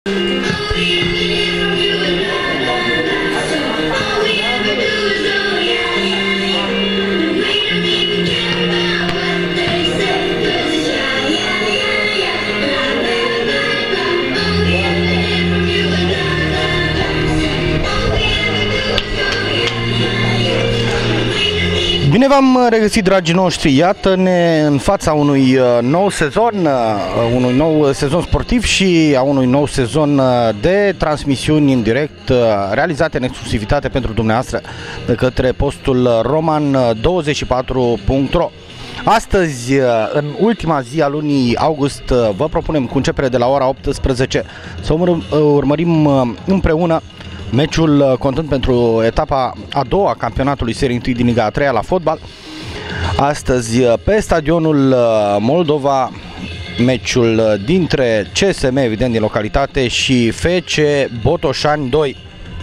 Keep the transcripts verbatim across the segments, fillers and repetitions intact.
Bine v-am regăsit, dragii noștri, iată-ne în fața unui nou sezon, unui nou sezon sportiv și a unui nou sezon de transmisiuni în direct realizate în exclusivitate pentru dumneavoastră de către postul roman douăzeci și patru punct ro. Astăzi, în ultima zi a lunii august, vă propunem cu începere de la ora optsprezece să urmărim împreună meciul contând pentru etapa a doua a campionatului serii întâi din Liga a treia la fotbal. Astăzi pe stadionul Moldova, meciul dintre C S M, evident din localitate, și F C Botosani doi.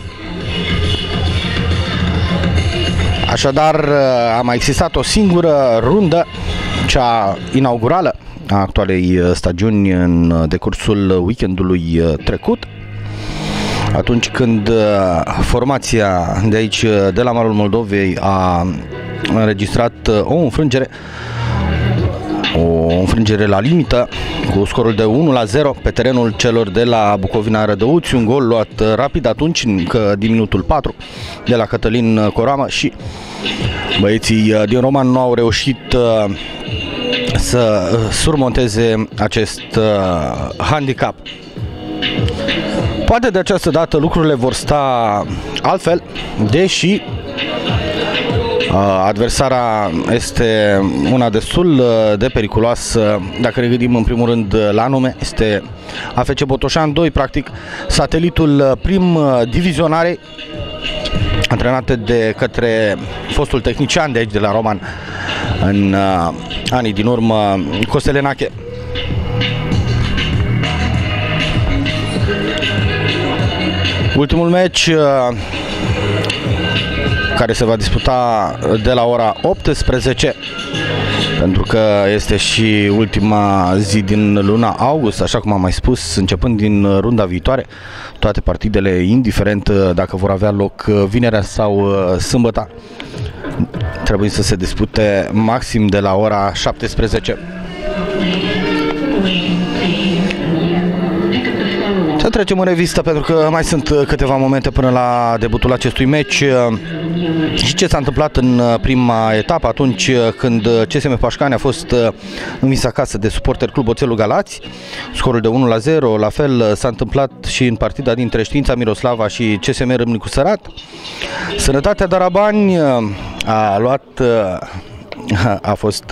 Așadar, a mai existat o singură rundă, cea inaugurală a actualei stagiuni în decursul weekendului trecut, atunci când formația de aici, de la malul Moldovei, a înregistrat o înfrângere, o înfrângere la limită, cu scorul de unu la zero pe terenul celor de la Bucovina Rădăuți, un gol luat rapid atunci, încă din minutul patru, de la Cătălin Coramă, și băieții din Roman nu au reușit să surmonteze acest handicap. Poate de această dată lucrurile vor sta altfel, deși adversara este una destul de periculoasă. Dacă ne gândim în primul rând la nume, este A F C Botosani doi, practic satelitul prim divizionare, antrenate de către fostul tehnician de aici, de la Roman, în anii din urmă, Costelenache. Ultimul meci, care se va disputa de la ora optsprezece, pentru că este și ultima zi din luna august, așa cum am mai spus, începând din runda viitoare, toate partidele, indiferent dacă vor avea loc vinerea sau sâmbătă, trebuie să se dispute maxim de la ora șaptesprezece. Să trecem în revistă, pentru că mai sunt câteva momente până la debutul acestui meci și ce s-a întâmplat în prima etapă, atunci când C S M Pașcani a fost învins acasă de Suporter Club Oțelul Galați, scorul de unu la zero. La fel s-a întâmplat și în partida dintre Știința Miroslava și C S M Râmnicu Sărat. Sănătatea Darabani a luat, a fost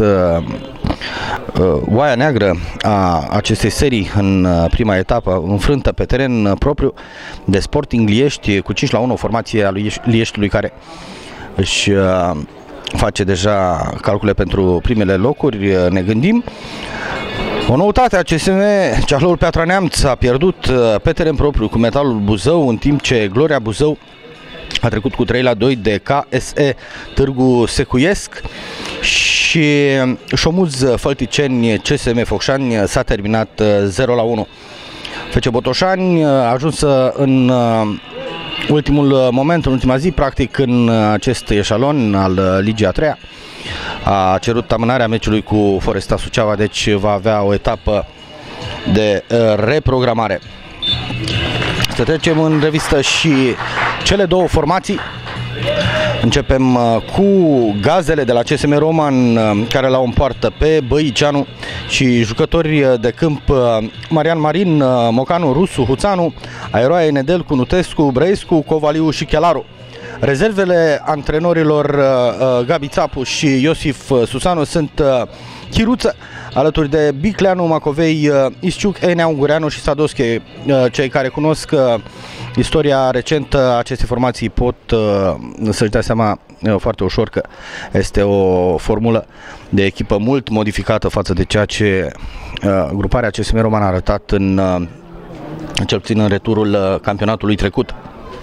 oaia neagră a acestei serii în prima etapă, înfrântă pe teren propriu de Sporting Liești cu cinci la unu, o formație a lui Lieștiului care își face deja calcule pentru primele locuri. Ne gândim, o noutate a C S M, Ceahlăul Piatra Neamț, a pierdut pe teren propriu cu Metalul Buzău, în timp ce Gloria Buzău a trecut cu trei la doi de K S E Târgu Secuiesc, și Șomuz Fălticeni C S M Focșani s-a terminat zero la unu. F C Botosani a ajuns în ultimul moment, în ultima zi, practic, în acest eșalon al Ligii a treia. A cerut amânarea meciului cu Foresta Suceava, deci va avea o etapă de reprogramare. Să trecem în revistă și cele două formații. Începem cu Gazele de la C S M Roman, care la o împoartă pe Băiceanu și jucători de câmp Marian Marin, Mocanu, Rusu, Huțanu, Aeroaie, Nedelcu, Nutescu, Brăescu, Covaliu și Chelaru. Rezervele antrenorilor Gabi Țapu și Iosif Susanu sunt Chiruță, alături de Bicleanu, Macovei, Isciuc, Enea, Ungureanu și Sadosche. Cei care cunosc istoria recentă a acestei formații pot să-și dea seama foarte ușor că este o formulă de echipă mult modificată față de ceea ce gruparea C S M Roman a arătat în, cel puțin în returul campionatului trecut.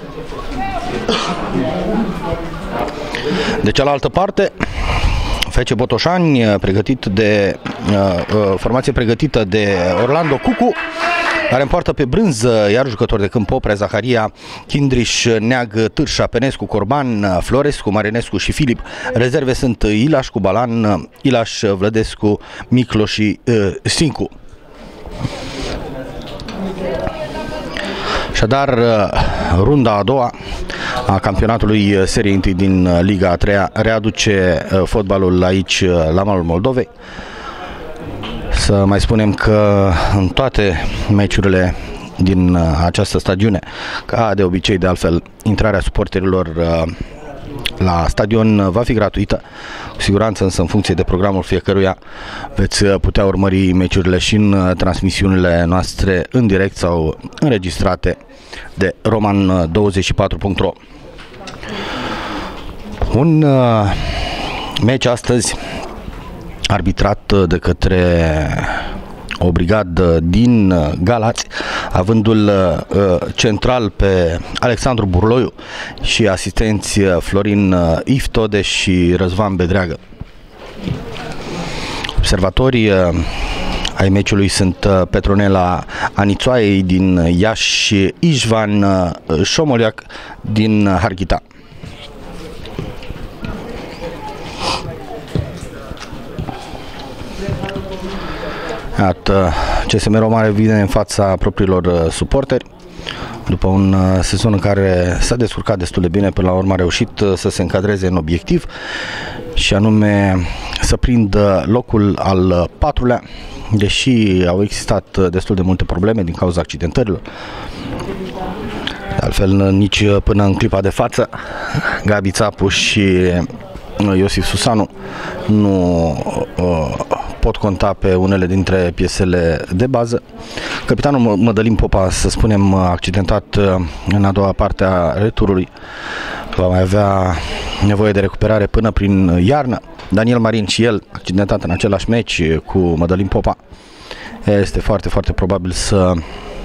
De cealaltă parte, F C Botosani, pregătit de, uh, formație pregătită de Orlando Cucu, care împoartă pe brânză, iar jucători de câmp Oprea, Zaharia, Chindriș, Neag, Târșa, Penescu, Corban, Florescu, Marinescu și Filip. Rezerve sunt Ilaș cu Balan, Ilaș, Vlădescu, Miclo și uh, Sincu. Așadar, runda a doua a campionatului seriei întâi din Liga a treia readuce fotbalul aici la malul Moldovei. Să mai spunem că în toate meciurile din această stadiune, ca de obicei de altfel, intrarea suporterilor la stadion va fi gratuită, cu siguranță, însă în funcție de programul fiecăruia veți putea urmări meciurile și în transmisiunile noastre în direct sau înregistrate de roman douăzeci și patru punct ro. Un uh, meci astăzi arbitrat de către o brigadă din Galați, avându-l uh, central pe Alexandru Burloiu și asistenți Florin Iftode și Răzvan Bedreagă. Observatorii uh, ai meciului sunt uh, Petronela Anițoaiei din Iași și Ișvan uh, Șomoliac din Harghita. Iată, C S M Roman vine în fața propriilor suporteri după un sezon în care s-a descurcat destul de bine. Până la urmă a reușit să se încadreze în obiectiv și anume să prindă locul al patrulea, deși au existat destul de multe probleme din cauza accidentărilor. De altfel, nici până în clipa de față, Gabi Țapu și Iosif Susanu nu uh, pot conta pe unele dintre piesele de bază. Capitanul Mădălin Popa, să spunem, accidentat în a doua parte a returului, va mai avea nevoie de recuperare până prin iarnă. Daniel Marin și el accidentat în același meci cu Mădălin Popa. Este foarte, foarte probabil să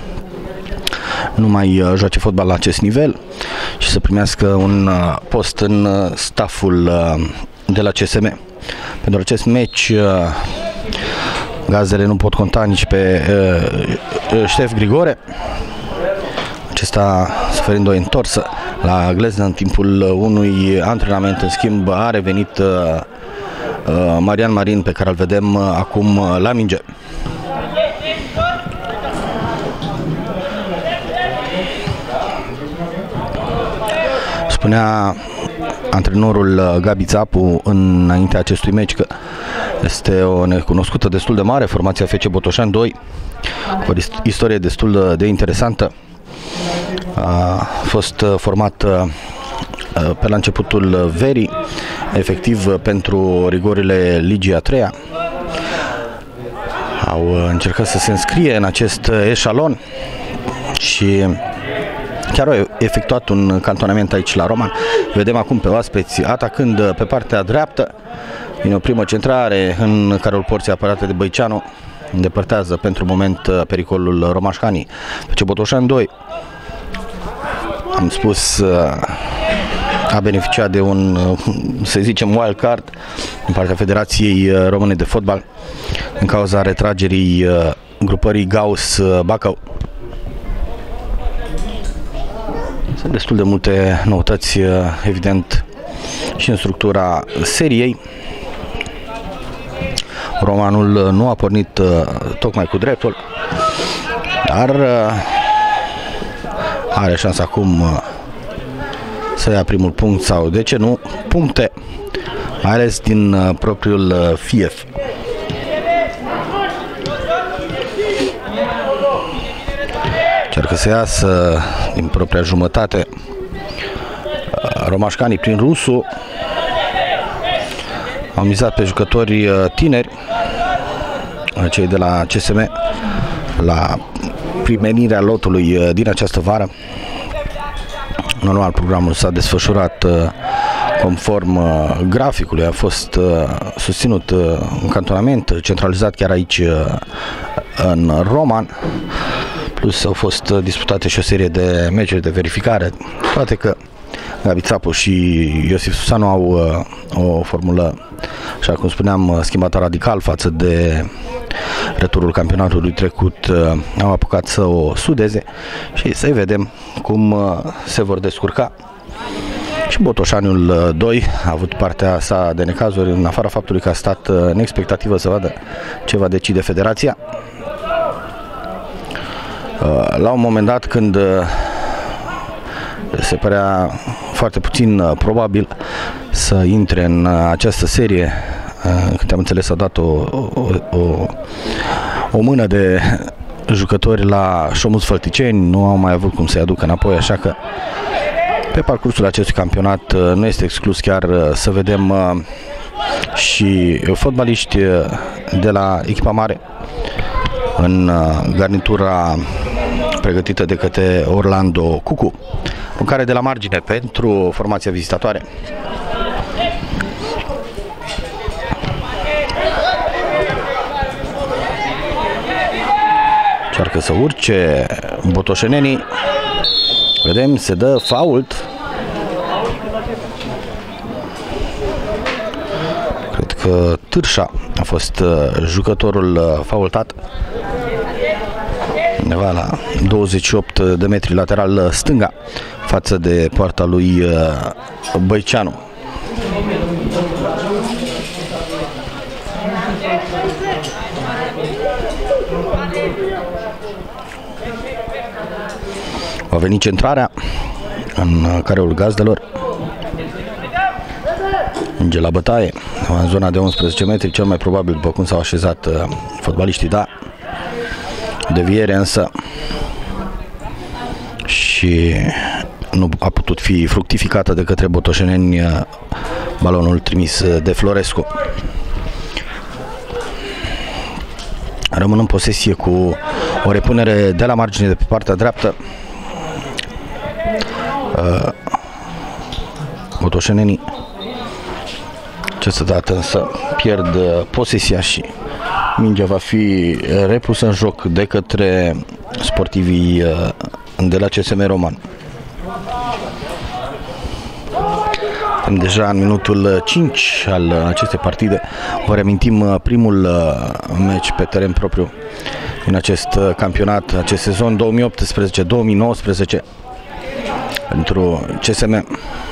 nu mai joace fotbal la acest nivel și să primească un post în stafful de la C S M. Pentru acest meci gazdele nu pot conta nici pe Ștef Grigore, acesta suferind o întorsă la gleznă în timpul unui antrenament. În schimb a revenit Marian Marin, pe care îl vedem acum la minge. Spunea antrenorul Gabi Țapu înaintea acestui meci că este o necunoscută destul de mare, formația F C Botosani doi, cu o istorie destul de interesantă. A fost format pe la începutul verii, efectiv pentru rigorile Ligii a treia. Au încercat să se înscrie în acest eșalon și chiar au efectuat un cantonament aici la Roman. Vedem acum pe oaspeți atacând pe partea dreaptă. Vine o primă centrare în carul porții apărate de Băiceanu. Îndepărtează pentru moment pericolul Romașcanii. F C Botosani doi, am spus, a beneficiat de un, să zicem, wild card din partea Federației Române de Fotbal în cauza retragerii grupării Gauss Bacău. Sunt destul de multe noutăți, evident, și în structura seriei. Romanul nu a pornit tocmai cu dreptul, dar are șansa acum să ia primul punct sau, de ce nu, puncte, mai ales din propriul fief. Încearcă să iasă din propria jumătate romașcanii prin Rusu. Au mizat pe jucători tineri, cei de la C S M, la primenirea lotului din această vară. Normal, programul s-a desfășurat conform graficului, a fost susținut un cantonament centralizat chiar aici în Roman, plus au fost disputate și o serie de meciuri de verificare, toate că Gabi Țapu și Iosif Susanu au uh, o formulă, așa cum spuneam, schimbată radical față de returul campionatului trecut au apucat să o sudeze și să-i vedem cum se vor descurca. Și Botoșaniul doi a avut partea sa de necazuri, în afara faptului că a stat în expectativă să vadă ce va decide federația. La un moment dat, când se părea foarte puțin probabil să intre în această serie, câte am înțeles, a dat o, o, o, o mână de jucători la Șomuz Fălticeni, nu au mai avut cum să-i aducă înapoi, așa că pe parcursul acestui campionat nu este exclus chiar să vedem și fotbaliști de la echipa mare în garnitura pregătită de către Orlando Cucu, în care de la margine pentru formația vizitatoare. Încearcă să urce botoșenenii. Vedem, se dă fault. Cred că Târșa a fost jucătorul faultat. Undeva la douăzeci și opt de metri lateral stânga față de poarta lui Băiceanu. Va veni centrarea în careul gazdelor. Minge la bătaie în zona de unsprezece metri, cel mai probabil după cum s-au așezat fotbaliștii, da. Deviere însă și nu a putut fi fructificată de către botoșeneni balonul trimis de Florescu. Rămân în posesie cu o repunere de la margine de pe partea dreaptă. Botoșenenii această dată însă pierd posesia și mingea va fi repusă în joc de către sportivii de la C S M Roman. Deja în minutul cinci al acestei partide, vă reamintim primul meci pe teren propriu în acest campionat, acest sezon două mii optsprezece două mii nouăsprezece pentru C S M.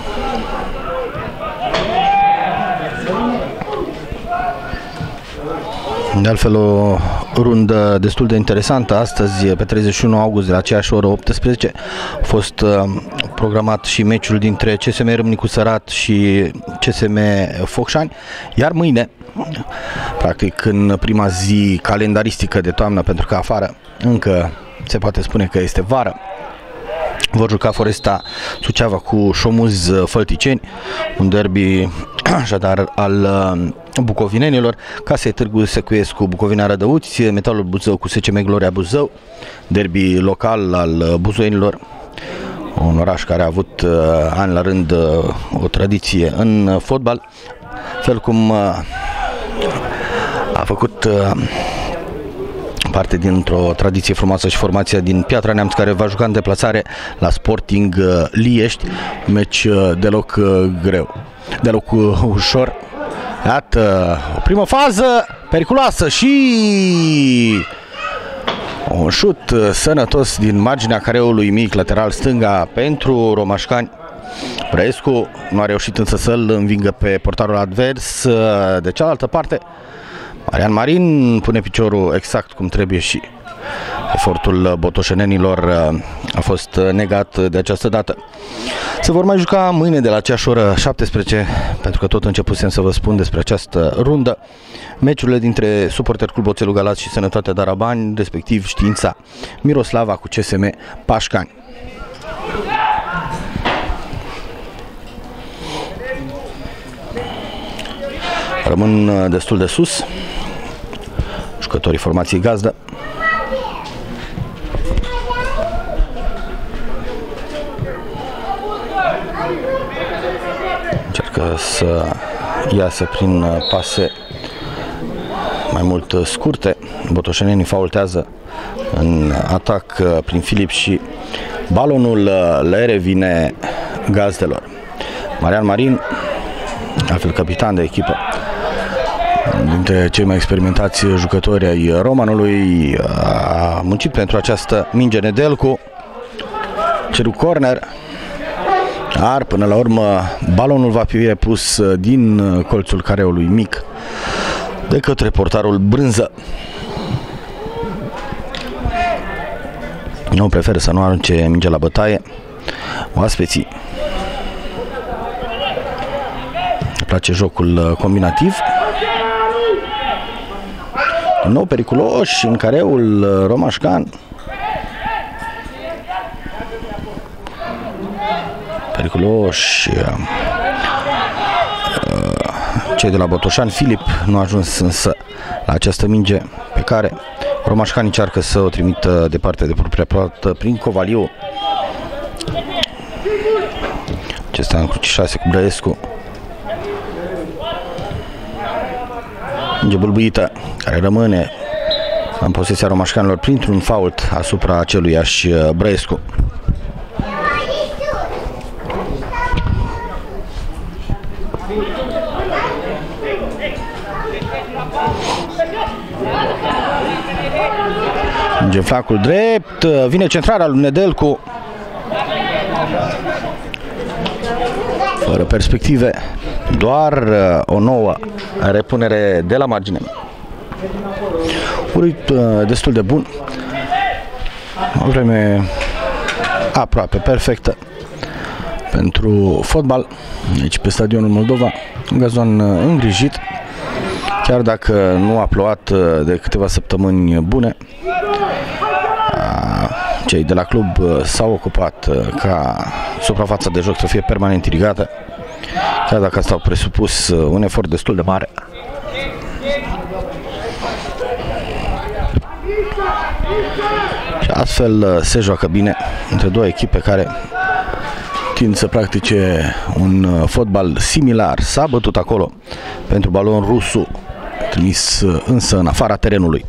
De altfel, o rundă destul de interesantă. Astăzi, pe treizeci și unu august, de la aceeași oră optsprezece, a fost uh, programat și meciul dintre C S M Râmnicu Sărat și C S M Focșani, iar mâine, practic în prima zi calendaristică de toamnă, pentru că afară încă se poate spune că este vară, vor juca Foresta Suceava cu Șomuz Fălticeni, un derby așadar al bucovinenilor. Casa Târgu Secuiescu Bucovina Rădăuți, Metalul Buzău cu S C M Gloria Buzău, derby local al buzoienilor, un oraș care a avut uh, ani la rând uh, o tradiție în fotbal, fel cum uh, a făcut uh, parte dintr-o tradiție frumoasă și formația din Piatra Neamț, care va juca în deplasare la Sporting uh, Liești, meci uh, deloc uh, greu, deloc uh, ușor. Iată, o primă fază periculoasă și un șut sănătos din marginea careului mic lateral stânga pentru romașcani. Brăescu nu a reușit însă să-l învingă pe portarul advers. De cealaltă parte, Marian Marin pune piciorul exact cum trebuie și efortul botoșenenilor a fost negat de această dată. Se vor mai juca mâine de la aceeași oră șaptesprezece, pentru că tot începusem să vă spun despre această rundă, meciurile dintre Suporter Club Oțelul Galați și Sănătatea Darabani, respectiv Știința Miroslava cu C S M Pașcani. Rămân destul de sus jucătorii formației gazdă. Încearcă să iasă prin pase mai mult scurte. Botoșenenii faultează în atac prin Filip și balonul le revine gazdelor. Marian Marin, altfel capitan de echipă, dintre cei mai experimentați jucători ai Romanului, a muncit pentru această minge Nedelcu. Ceru corner, dar până la urmă balonul va fi repus din colțul careului mic de către portarul Brânză. Nu preferă să nu arunce mingea la bătaie oaspeții. Îmi place jocul combinativ. Din nou periculos în careul romașcan. Periculoși cei de la Botosani. Filip nu a ajuns însă la această minge pe care romașcani încearcă să o trimită departe de propria poartă prin Covaliu. Acesta încrucișase cu Brăescu. Minge bâlbâită care rămâne în posesia romașcanilor printr-un fault asupra aceluiași Brăescu. Minge flacul drept, vine centrarea lui Nedelcu. Fără perspective, doar o nouă repunere de la margine. Un ritm destul de bun, o vreme aproape perfectă pentru fotbal aici pe stadionul Moldova, un gazon îngrijit, chiar dacă nu a plouat de câteva săptămâni bune. Cei de la club s-au ocupat ca suprafața de joc să fie permanent irigată, chiar dacă asta a presupus un efort destul de mare. Și astfel se joacă bine între două echipe care tind să practice un fotbal similar. S-a bătut acolo pentru balon rusul, trimis însă în afara terenului.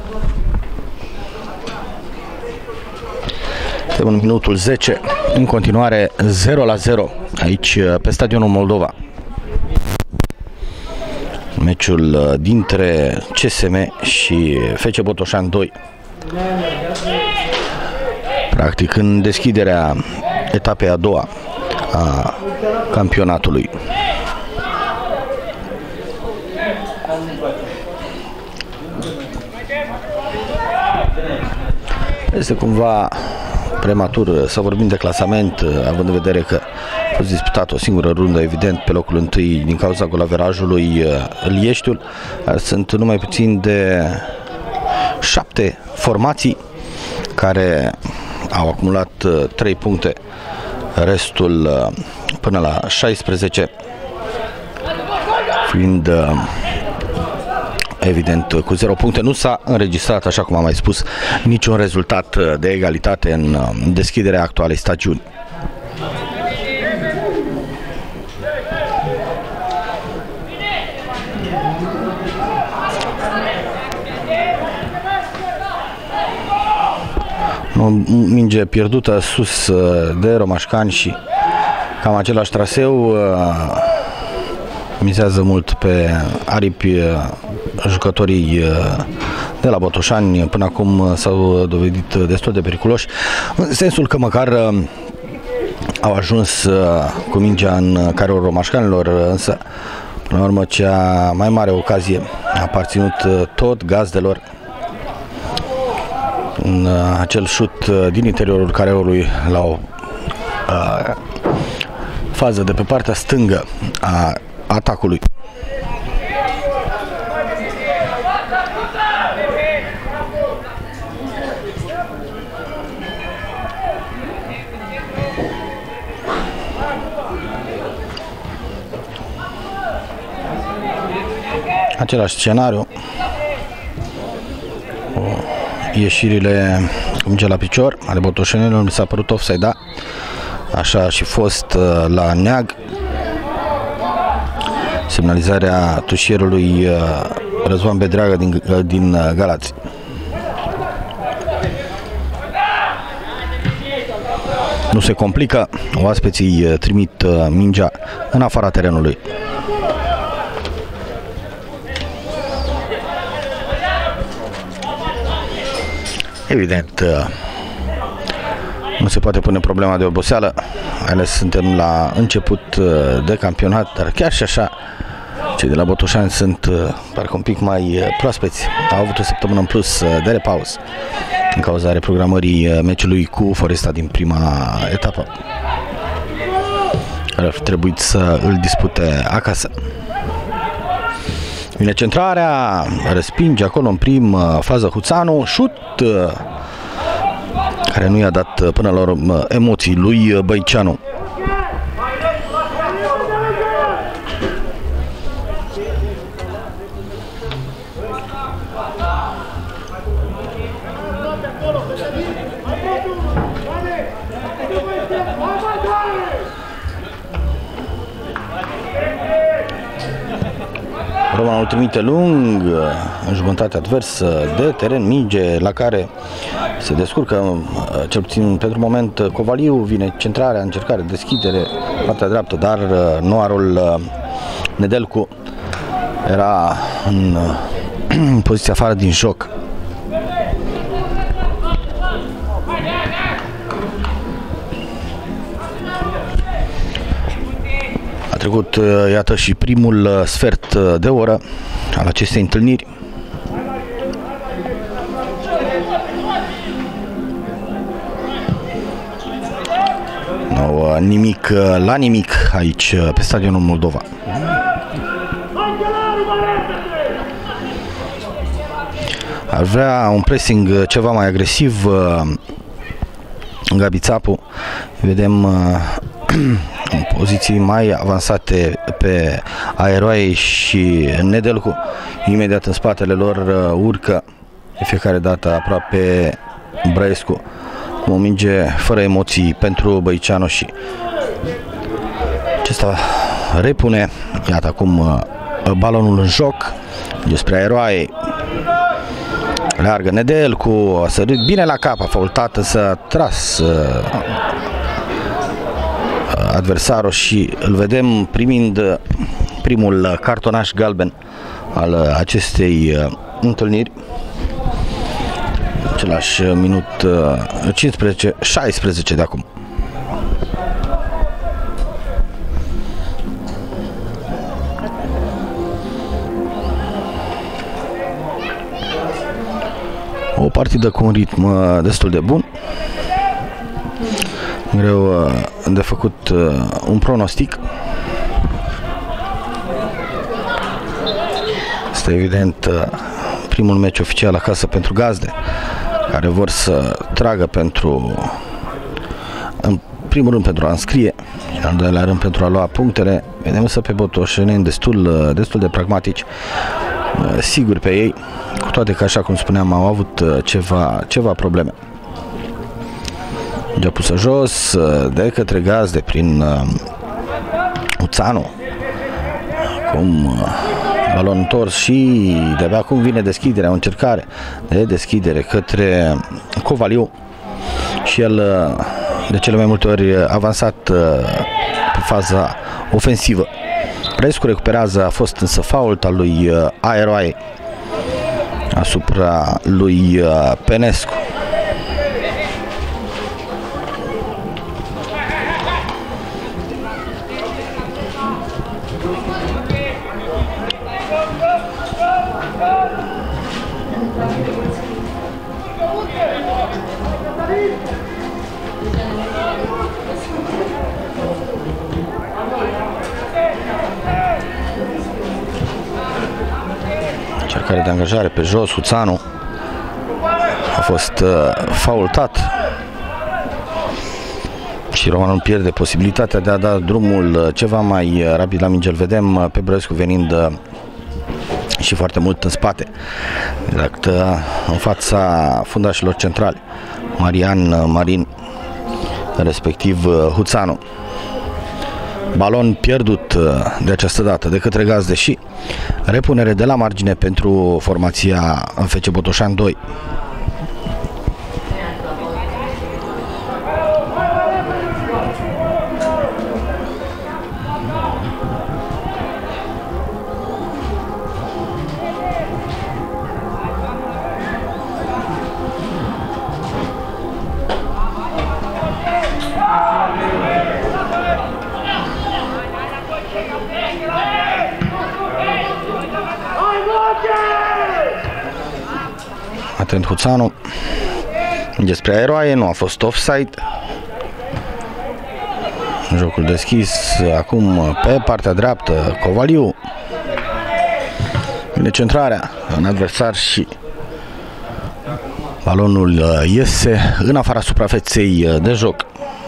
În minutul zece, în continuare zero la zero aici pe stadionul Moldova. Meciul dintre C S M și F C Botosani doi. Practic în deschiderea etapei a doua a campionatului. Este cumva prematur să vorbim de clasament, având în vedere că a fost disputată o singură rundă, evident, pe locul întâi din cauza golaverajului Lieștiul. Sunt numai puțin de șapte formații care au acumulat trei puncte, restul până la șaisprezece fiind evident cu zero puncte. Nu s-a înregistrat, așa cum am mai spus, niciun rezultat de egalitate în deschiderea actualei stagiuni. O minge pierdută sus de romașcani și cam același traseu. Mizează mult pe aripi jucătorii de la Botosani. Până acum s-au dovedit destul de periculoși, în sensul că măcar au ajuns cu mingea în careul romașcanilor, însă până la urmă cea mai mare ocazie a aparținut tot gazdelor în acel șut din interiorul careului la o a, fază de pe partea stângă a atacului. Același scenariu, ieșirile cu mingea la picior ale botoșenilor. Mi s-a părut offside, da, așa a și fost la Neag. Semnalizarea tușierului Răzvan Bedreagă din, din Galați. Nu se complică, oaspeții trimit mingea în afara terenului. Evident, nu se poate pune problema de oboseală, ales suntem la început de campionat, dar chiar și așa cei de la Botosani sunt parcă un pic mai proaspeți. Au avut o săptămână în plus de repaus din cauza reprogramării meciului cu Foresta din prima etapă. Ar fi trebuit să îl dispute acasă. Vine centrarea, respinge acolo în primă fază Huțanu, șut care nu i-a dat până la urmă emoții lui Băiceanu. Roman îl trimite lung în jumătate adversă de teren, minge la care se descurcă, cel puțin pentru moment, Covaliu. Vine centrarea, încercare, deschidere, partea dreaptă, dar noarul Nedelcu era în, în poziție afară din joc. A trecut, iată, și primul sfert de oră al acestei întâlniri. No, nimic la nimic aici pe stadionul Moldova. Ar vrea un pressing ceva mai agresiv Gabi Țapu. Vedem în poziții mai avansate pe Aeroae și Nedelcu. Imediat în spatele lor urcă de fiecare dată aproape Brăescu. O minge fără emoții pentru Băiceanu și acesta repune. Iată acum balonul în joc despre Aeroae. Leargă Nedelcu, a sărit bine la cap, a faultat, însă a tras adversarul și îl vedem primind primul cartonaș galben al acestei întâlniri. Același minut cincisprezece șaisprezece de acum. O partidă cu un ritm destul de bun. Greu de făcut un pronostic. Este evident primul meci oficial acasă pentru gazde, care vor să tragă pentru, în primul rând pentru a înscrie, în al doilea rând pentru a lua punctele. Vedem însă pe botoșeneni destul, destul de pragmatici, siguri pe ei, cu toate că, așa cum spuneam, au avut ceva, ceva probleme. Mingea pusă jos de către gazde prin uh, Huțanu. Acum uh, balon întors și de-abia acum vine deschiderea, o încercare de deschidere către Covaliu și el uh, de cele mai multe ori avansat uh, pe faza ofensivă. Brăescu recuperează, a fost însă fault al lui uh, Aeroae asupra lui uh, Penescu. Încercare de angajare pe jos, Huțanu a fost uh, faultat și Roman pierde posibilitatea de a da drumul ceva mai rapid la minge. Îl vedem pe Brăescu venind uh, și foarte mult în spate, exact uh, în fața fundașilor centrali, Marian, Marin, respectiv uh, Huțanu. Balon pierdut de această dată de către gazde și repunere de la margine pentru formația A F C Botosani doi. Atent Huțanu. Despre aeroaie, nu a fost offside. Jocul deschis acum pe partea dreaptă, Covaliu. Vine centrarea în adversar și balonul iese în afara suprafeței de joc.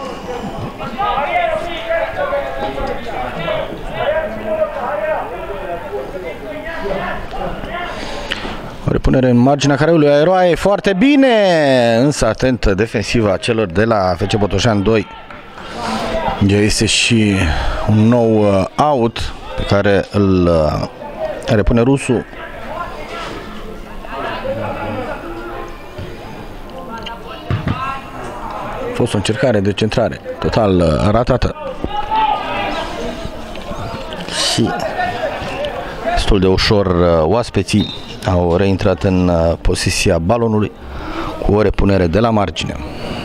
O repunere în marginea careului aeroaie, foarte bine, însă atentă defensiva celor de la F C Botoșani doi. Este și un nou out pe care îl repune rusul. A fost o încercare de centrare total ratată. Și destul de ușor oaspeții au reintrat în poziția balonului cu o repunere de la margine.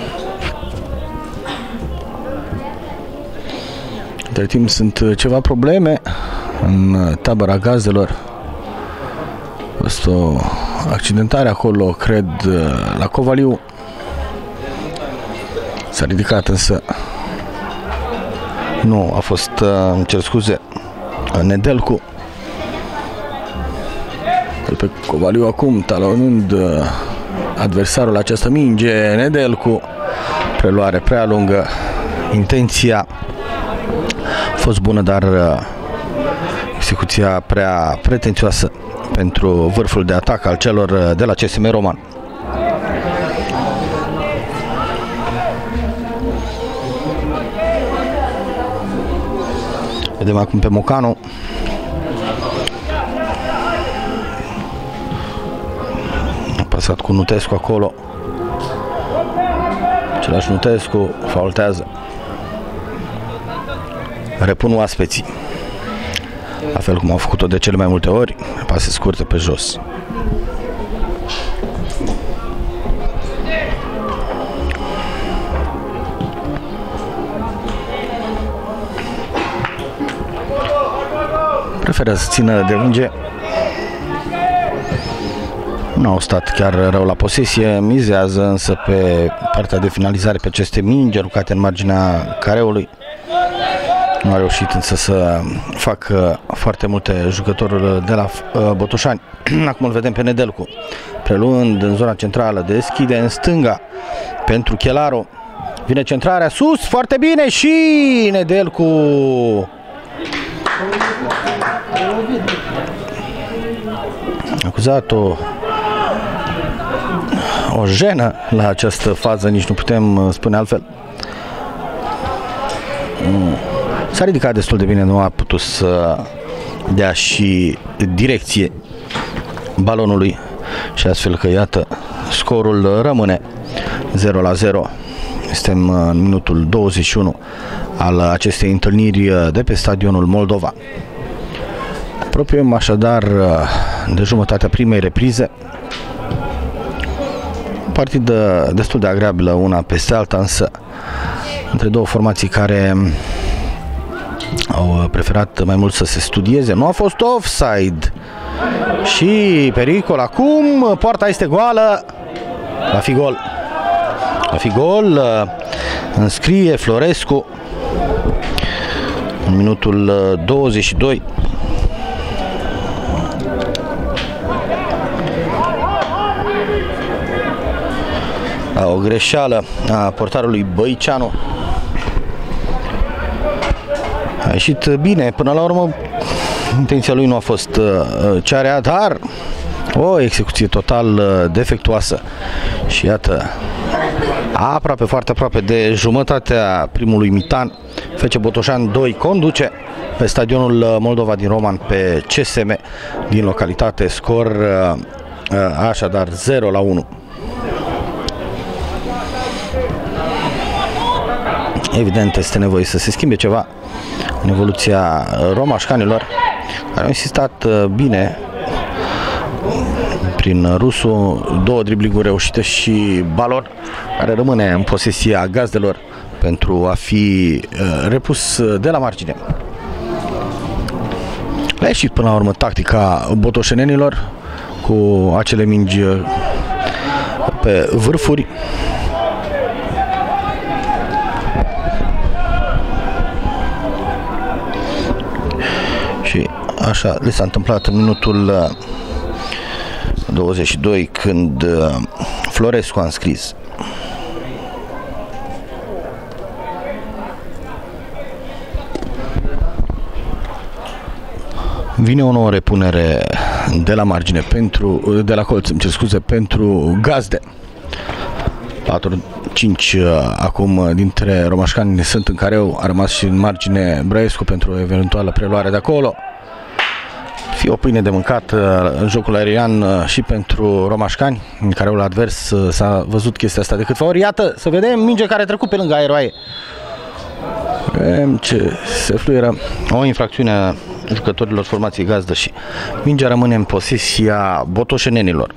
Între timp sunt ceva probleme în tabăra gazdelor. A fost o accidentare acolo, cred, la Covaliu. S-a ridicat însă. Nu, a fost, îmi cer scuze, Nedelcu. Pe Covaliu acum, talonând adversarul această minge, Nedelcu. Preluare prea lungă. Intenția a fost bună, dar execuția prea pretențioasă pentru vârful de atac al celor de la C S M Roman. Vedem acum pe Mocanu. A pasat cu Nutescu acolo. Același Nutescu faultează. Repun oaspeții. La fel cum au făcut-o de cele mai multe ori. Pase scurte pe jos. Preferă să țină de lunge. Nu au stat chiar rău la posesie, mizează însă pe partea de finalizare pe aceste mingi aruncate în marginea careului. Nu a reușit însă să facă foarte multe jucători de la Botoșani. Acum îl vedem pe Nedelcu, preluând în zona centrală, deschide în stânga pentru Chelaru. Vine centrarea sus, foarte bine și Nedelcu. Acuzat o, o jenă la această fază, nici nu putem spune altfel. S-a ridicat destul de bine, nu a putut să dea și direcție balonului și astfel că iată scorul rămâne zero la zero. Suntem în minutul douăzeci și unu al acestei întâlniri de pe stadionul Moldova. Apropiem așadar de jumătatea primei reprize. O partidă destul de agreabilă una peste alta, însă între două formații care au preferat mai mult să se studieze. Nu a fost offside și pericol acum, poarta este goală. Va fi gol. Va fi gol. Înscrie Florescu în minutul douăzeci și doi. O greșeală a portarului Băiceanu. A ieșit bine, până la urmă intenția lui nu a fost uh, cea rea, dar o execuție total uh, defectuoasă. Și iată, aproape, foarte aproape de jumătatea primului mitan, F C Botoșani doi conduce pe stadionul Moldova din Roman pe C S M din localitate, scor uh, uh, așadar zero la unu. Evident este nevoie să se schimbe ceva în evoluția romașcanilor, care au insistat bine prin rusul, două driblinguri reușite și balon care rămâne în posesia gazdelor pentru a fi repus de la margine. Le-a ieșit până la urmă tactica botoșenenilor cu acele mingi pe vârfuri. Și așa le s-a întâmplat în minutul douăzeci și doi, când Florescu a înscris. Vine o nouă repunere de la margine pentru, de la colț, îmi cer scuze, pentru Gazde. patru cinci acum dintre romașcani sunt în careu, a rămas și în margine Brăescu pentru o eventuală preluare de acolo. Fie o pâine de mâncat în jocul aerian și pentru romașcani. În careul advers s-a văzut chestia asta de câteva ori. Iată, să vedem minge care a trecut pe lângă aeroaie. Vedem ce se fluieră. O infracțiune a jucătorilor formației gazdă și mingea rămâne în posesia botoșenenilor.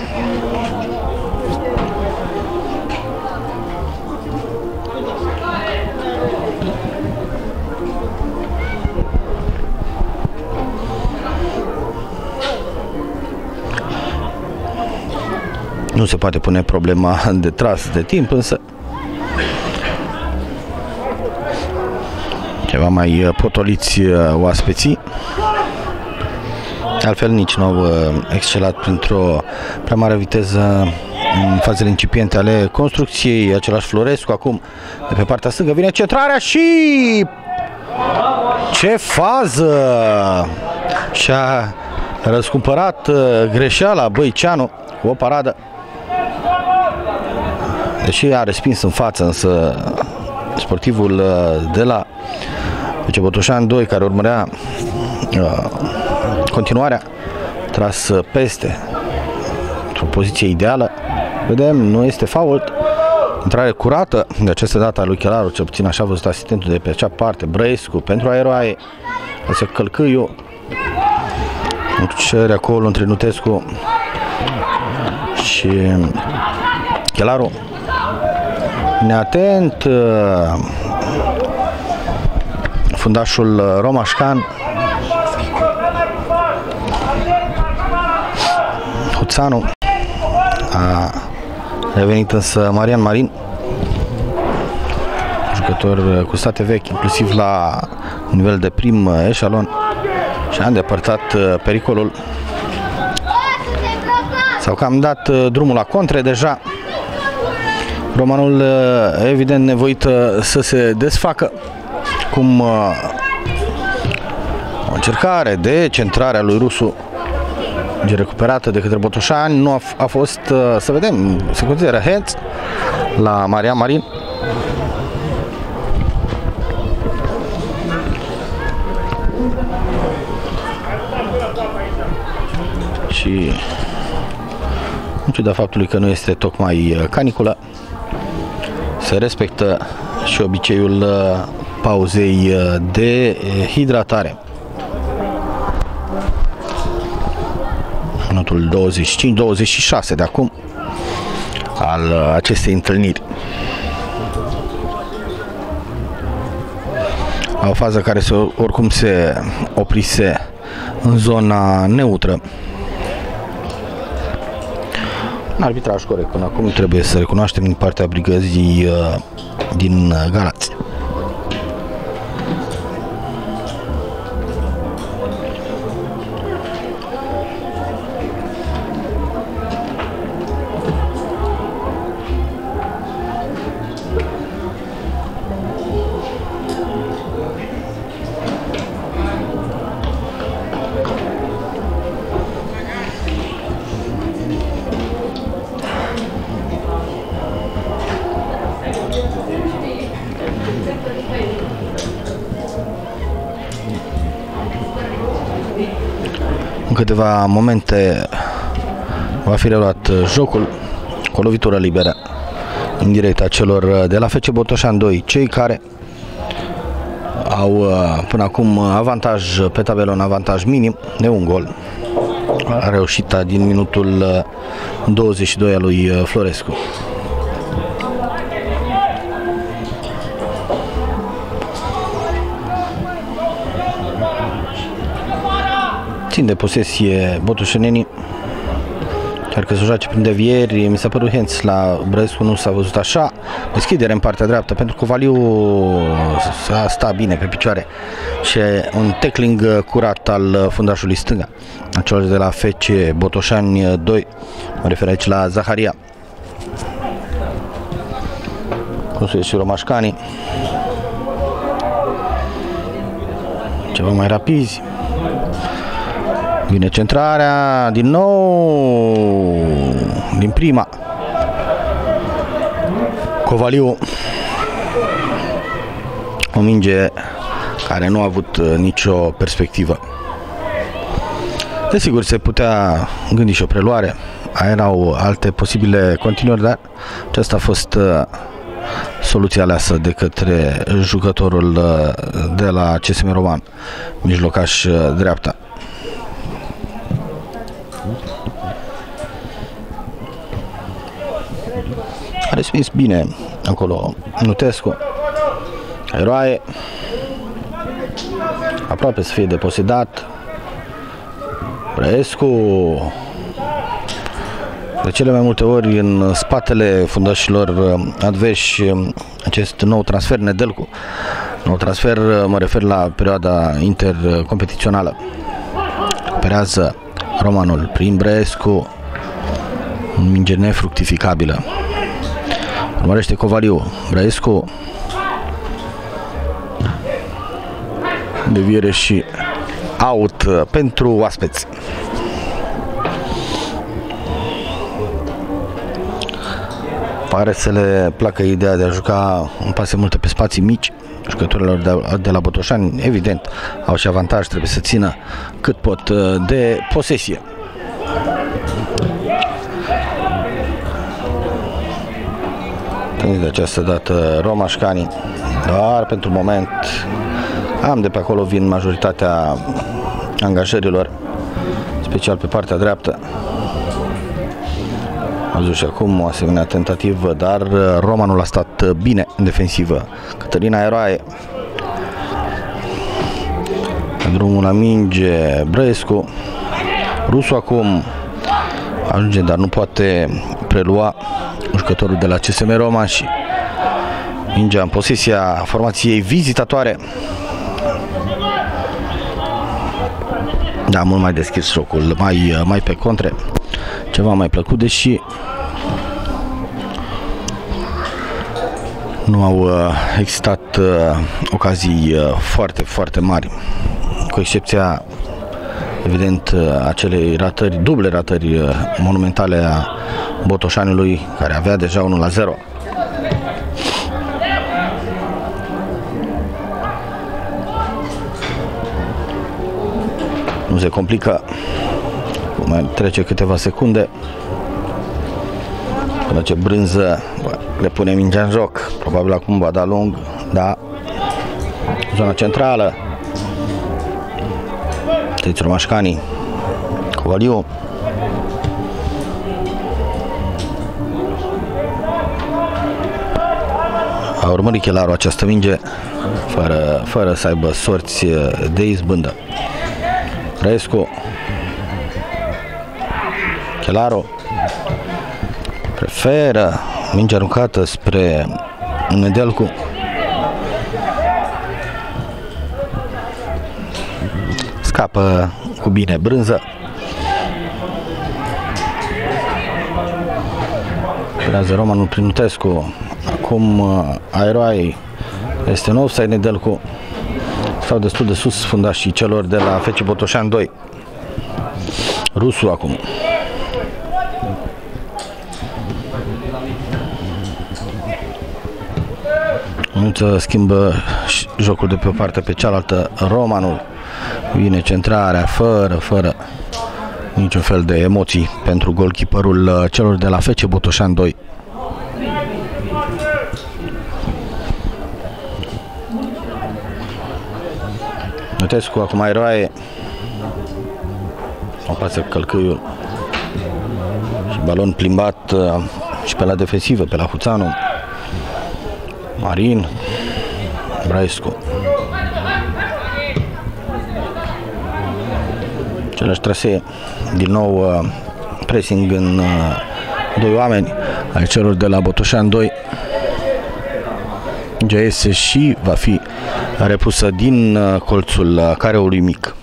Nu se poate pune problema de tras de timp, însă ceva mai potoliți oaspeții. Altfel nici nu au excelat printr-o prea mare viteză în fazele incipiente ale construcției. Același Florescu acum de pe partea stângă, vine centrarea și ce fază! Și-a răscumpărat greșeala Băiceanu cu o paradă. Deși a respins în față, însă sportivul de la F C Botoșani doi, care urmărea uh, continuarea, tras peste într-o poziție ideală. Vedem, nu este fault. Intrare curată de această dată a lui Chelaru, cel puțin așa a văzut asistentul de pe acea parte. Brăescu pentru aeroaie, se Călcâiu, încercări acolo între Nutescu și Chelaru. Neatent fundașul romașcan. Huțanu a revenit însă Marian Marin, jucător cu state vechi, inclusiv la nivel de prim eșalon, și a îndepărtat pericolul. S-au cam dat drumul la contre deja. Romanul evident nevoit să se desfacă. Cum o încercare de centrare a lui Rusu, recuperată de către Botoșani, nu a, a fost, să vedem, se consideră heads la Marian Marin. Și în ciuda faptului că nu este tocmai caniculă, se respectă și obiceiul pauzei de hidratare. Minutul douăzeci și cinci douăzeci și șase de acum al acestei întâlniri. O fază care se, oricum se oprise în zona neutră. Un arbitraj corect până acum, trebuie să recunoaștem, din partea brigăzii din Galați. În câteva momente va fi reluat jocul cu o lovitură liberă în direct a celor de la F C Botoșani doi, cei care au până acum avantaj pe tabelon, avantaj minim de un gol. Reușita din minutul douăzeci și doi a lui Florescu. Țin de posesie botoșenenii chiar că se joace prin devieri, mi s-a părut Hens la Brăescu, nu s-a văzut așa. Deschidere în partea dreaptă pentru Covaliu, s-a stat bine pe picioare și un tackling curat al fundașului stânga, celor de la F C Botosani doi, mă refer aici la Zaharia. Cum se și romașcanii, ceva mai rapizi. Vine centrarea din nou din prima. Covaliu, o minge care nu a avut nicio perspectivă. Desigur, se putea gândi și o preluare, erau alte posibile continuări, dar aceasta a fost soluția aleasă de către jucătorul de la C S M Roman, mijlocaș dreapta. A respins bine acolo Nutescu. Eroaie, aproape să fie deposedat. Brăescu, de cele mai multe ori în spatele fundașilor adverși, acest nou transfer Nedelcu. Nou transfer, mă refer la perioada intercompetițională. Operează Romanul prin Brăescu, minge nefructificabilă. Urmărește Covaliu. Brăescu, deviere și out pentru oaspeți. Pare să le placă ideea de a juca în pase multe pe spații mici. Jucătorilor de, de la Botosani, evident, au și avantaj, trebuie să țină cât pot de posesie. De această dată romașcanii, dar pentru moment am de pe acolo vin majoritatea angajărilor, special pe partea dreaptă. Am văzut și acum o asemenea tentativă, dar Romanul a stat bine în defensivă. Cătălina Eroaie, drumul la minge, Brăescu. Rusu acum ajunge, dar nu poate prelua jucătorul de la C S M Roman și mingea în posesia formației vizitatoare. Da, mult mai deschis jocul, mai, mai pe contre, ceva mai plăcut, deși nu au existat ocazii foarte, foarte mari, cu excepția, evident, acelei ratări, duble ratări monumentale a Botoșaniului, care avea deja unu la zero. Nu se complică, mai trece câteva secunde până ce Brânză le pune mingea în joc. Probabil acum va da lung, da, zona centrală. Tăiți romașcanii. Covaliu. A urmărit Chelaru această minge fără, fără să aibă sorți de izbândă. Brăescu. Chelaru preferă mingea aruncată spre Nedelcu. Scapă cu bine Brânză. Creează Romanul prin Nutescu. Acum Aeroai este în offside. Nedelcu. Stau destul de sus fundașii celor de la F C Botosani doi. Rusu acum. Nu se schimbă jocul de pe o parte pe cealaltă. Romanul. Vine centrarea fără, fără niciun fel de emoții pentru golkeeperul celor de la F C Botosani doi. Nutescu, acum Eroaie. O pasă călcâiul. Și balon plimbat uh, și pe la defensivă, pe la Huțanu. Marin. Brăescu. Același trasee. Din nou uh, pe pressing în doi oameni ai celor de la Botoșani doi. Mingea iese și va fi repusă din colțul careului mic.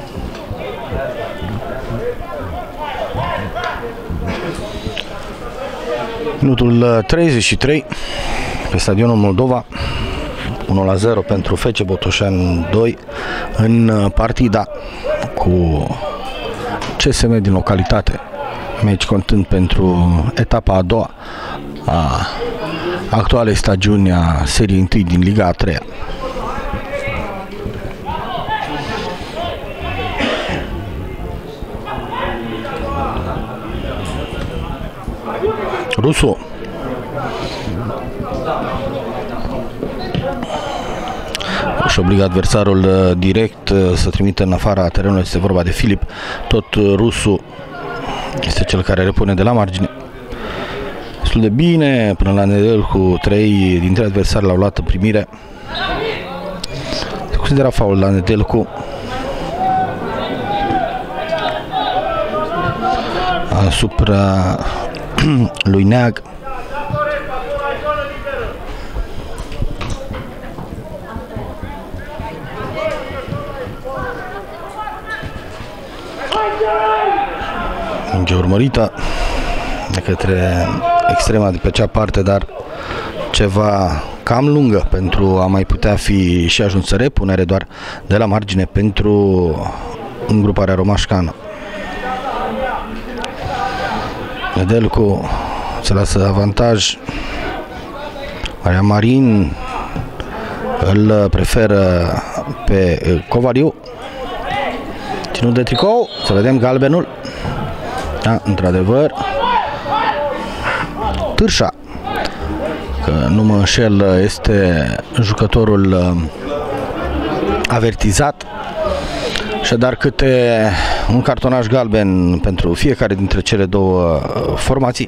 Minutul treizeci și trei pe stadionul Moldova, unu la zero pentru F C Botoșani doi în partida cu C S M din localitate, meci contând pentru etapa a doua a actualei stagiuni a seriei întâi din Liga a treia. Rusu își obligă adversarul direct să trimite în afara terenului, este vorba de Filip. Tot Rusu este cel care repune de la margine destul de bine până la Nedel, cu trei dintre adversari l-au luat în primire. Se considera faul la Nedelcu. Asupra lui Neag. Minge urmărită de către extrema de pe cea parte, dar ceva cam lungă pentru a mai putea fi și ajunsă. Repunere doar de la margine pentru îngruparea romașcană. Nedelcu se lasă avantaj. Maria Marin îl preferă pe Covariu. Ținut de tricou, să vedem galbenul. Da, într-adevăr, Târșa, că nu mă înșel, este jucătorul avertizat. Și dar câte un cartonaj galben pentru fiecare dintre cele două formații.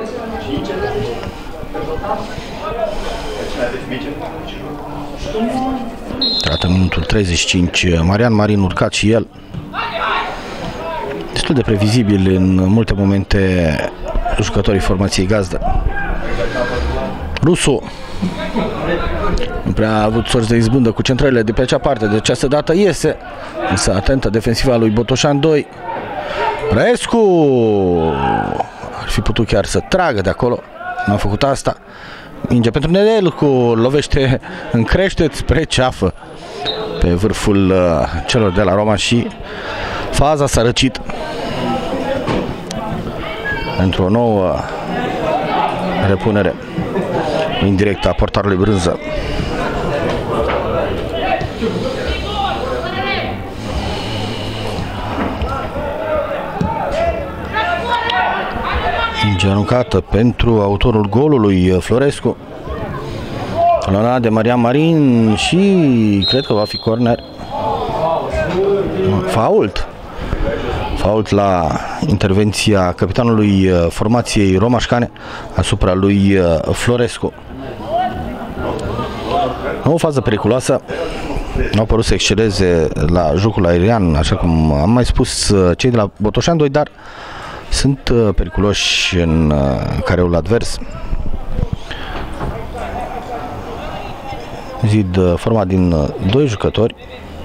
Trată minutul treizeci și cinci. Marian Marin urcat și el. Destul de previzibil în multe momente jucătorii formației gazdă. Rusu nu prea a avut sorți de izbândă cu centrările de pe acea parte, de această dată iese, însă atentă defensiva lui Botoșani doi. Brescu ar fi putut chiar să tragă de acolo, nu a făcut asta. Minge pentru Nedelcu, lovește în creștet spre ceafă pe vârful uh, celor de la Roma și faza s-a răcit pentru o nouă repunere indirectă a portarului Brânză. Minge aruncată pentru autorul golului, Florescu. Lona de Marian Marin și cred că va fi corner. Fault. Fault la intervenția capitanului formației romașcane asupra lui Florescu. O fază periculoasă. Nu au părut să exceleze la jocul aerian, așa cum am mai spus cei de la Botoșani doi, dar sunt periculoși în careul advers. Zid format din doi jucători.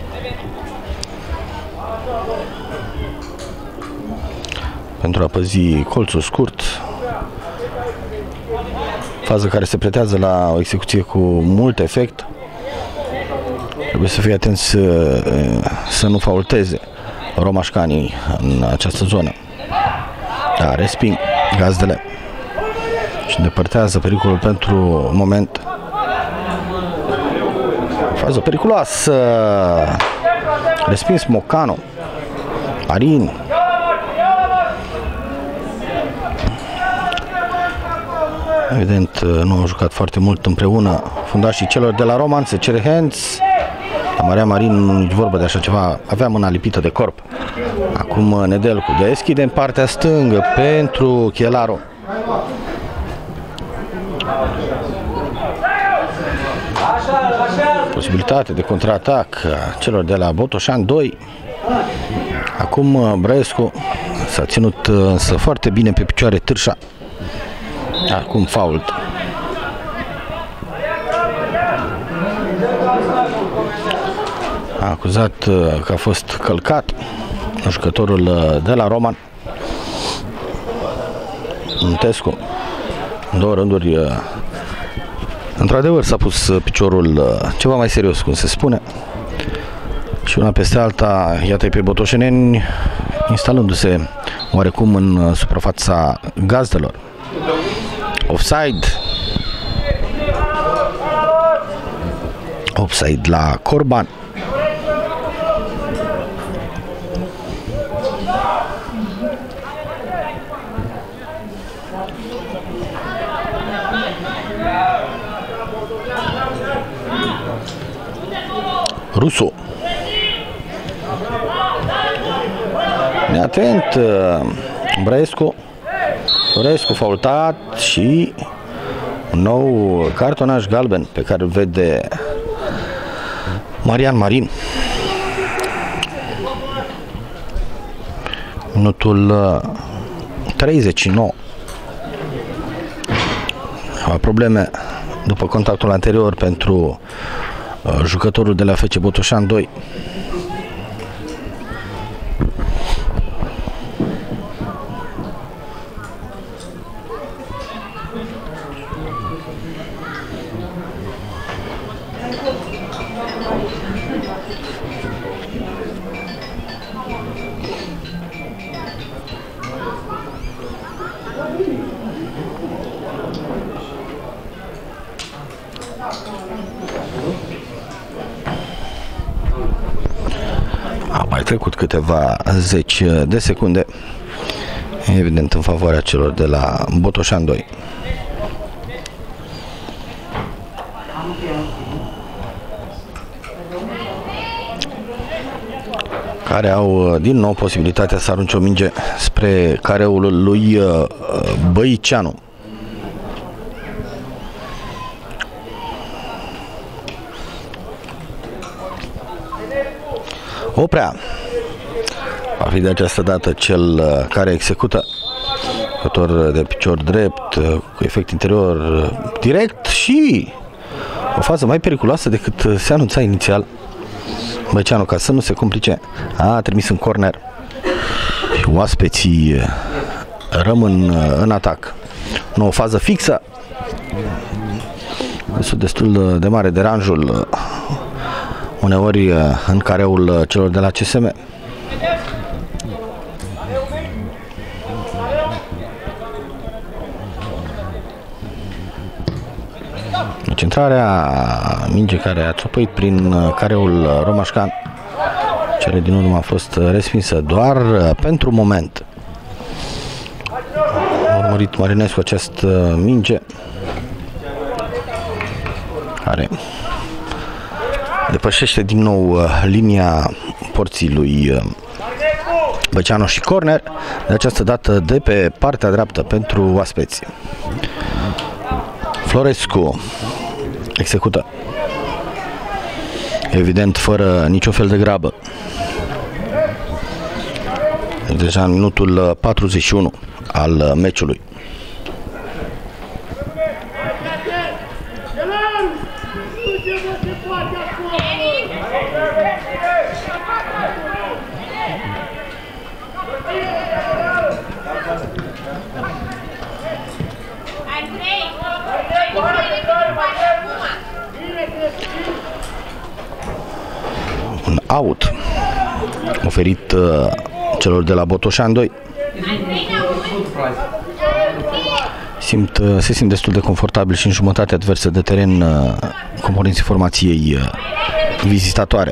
Pentru a păzi colțul scurt. Fază care se pretează la o execuție cu mult efect. Trebuie să fie atenți să, să nu faulteze romașcanii în această zonă. Da, resping gazdele și îndepărtează pericolul pentru moment. Fază periculoasă. Respins Mocano. Marin. Evident, nu au jucat foarte mult împreună fundașii celor de la Roman. Se cere hands. La Maria Marin nu nici vorbă de așa ceva. Avea mâna lipită de corp. Acum Nedelcu deschide în partea stângă pentru Chielaru. Posibilitate de contraatac a celor de la Botoșani doi. Acum Brescu S-a ținut însă foarte bine pe picioare Târșa. Acum fault. A acuzat că a fost călcat jucătorul de la Roman. Muntescu, în două rânduri, într-adevăr s-a pus piciorul ceva mai serios, cum se spune. Și una peste alta, iată-i pe botoșeneni instalându-se oarecum în suprafața gazdelor. Offside. Offside la Corban. Rusu. Neatent, Brăescu. Brăescu faultat și un nou cartonaș galben pe care îl vede Marian Marin. Minutul treizeci și nouă. Probleme după contactul anterior pentru jucătorul de la F C Botoșani doi. A mai trecut câteva zeci de secunde, evident în favoarea celor de la Botoșani doi. Care au din nou posibilitatea să arunce o minge spre careul lui Băiceanu. Oprea va fi de această dată cel care execută, jucător de picior drept cu efect interior direct și o fază mai periculoasă decât se anunța inițial. Băiceanu, ca să nu se complice, a trimis în corner și oaspeții rămân în atac. O fază fixă, destul de mare deranjul uneori în careul celor de la C S M. Centrarea, minge care a țopăit prin careul romașcan, cele din urmă a fost respinsă doar pentru moment. A urmărit Marinescu acest minge care depășește din nou linia porții lui Băceanu și corner, de această dată de pe partea dreaptă pentru oaspeți. Florescu execută, evident fără niciun fel de grabă. Deja în minutul patruzeci și unu al meciului. Un out oferit uh, celor de la Botoșani doi. Simt, uh, se simt destul de confortabil și în jumătate adversă de teren uh, componenții formației uh, vizitatoare.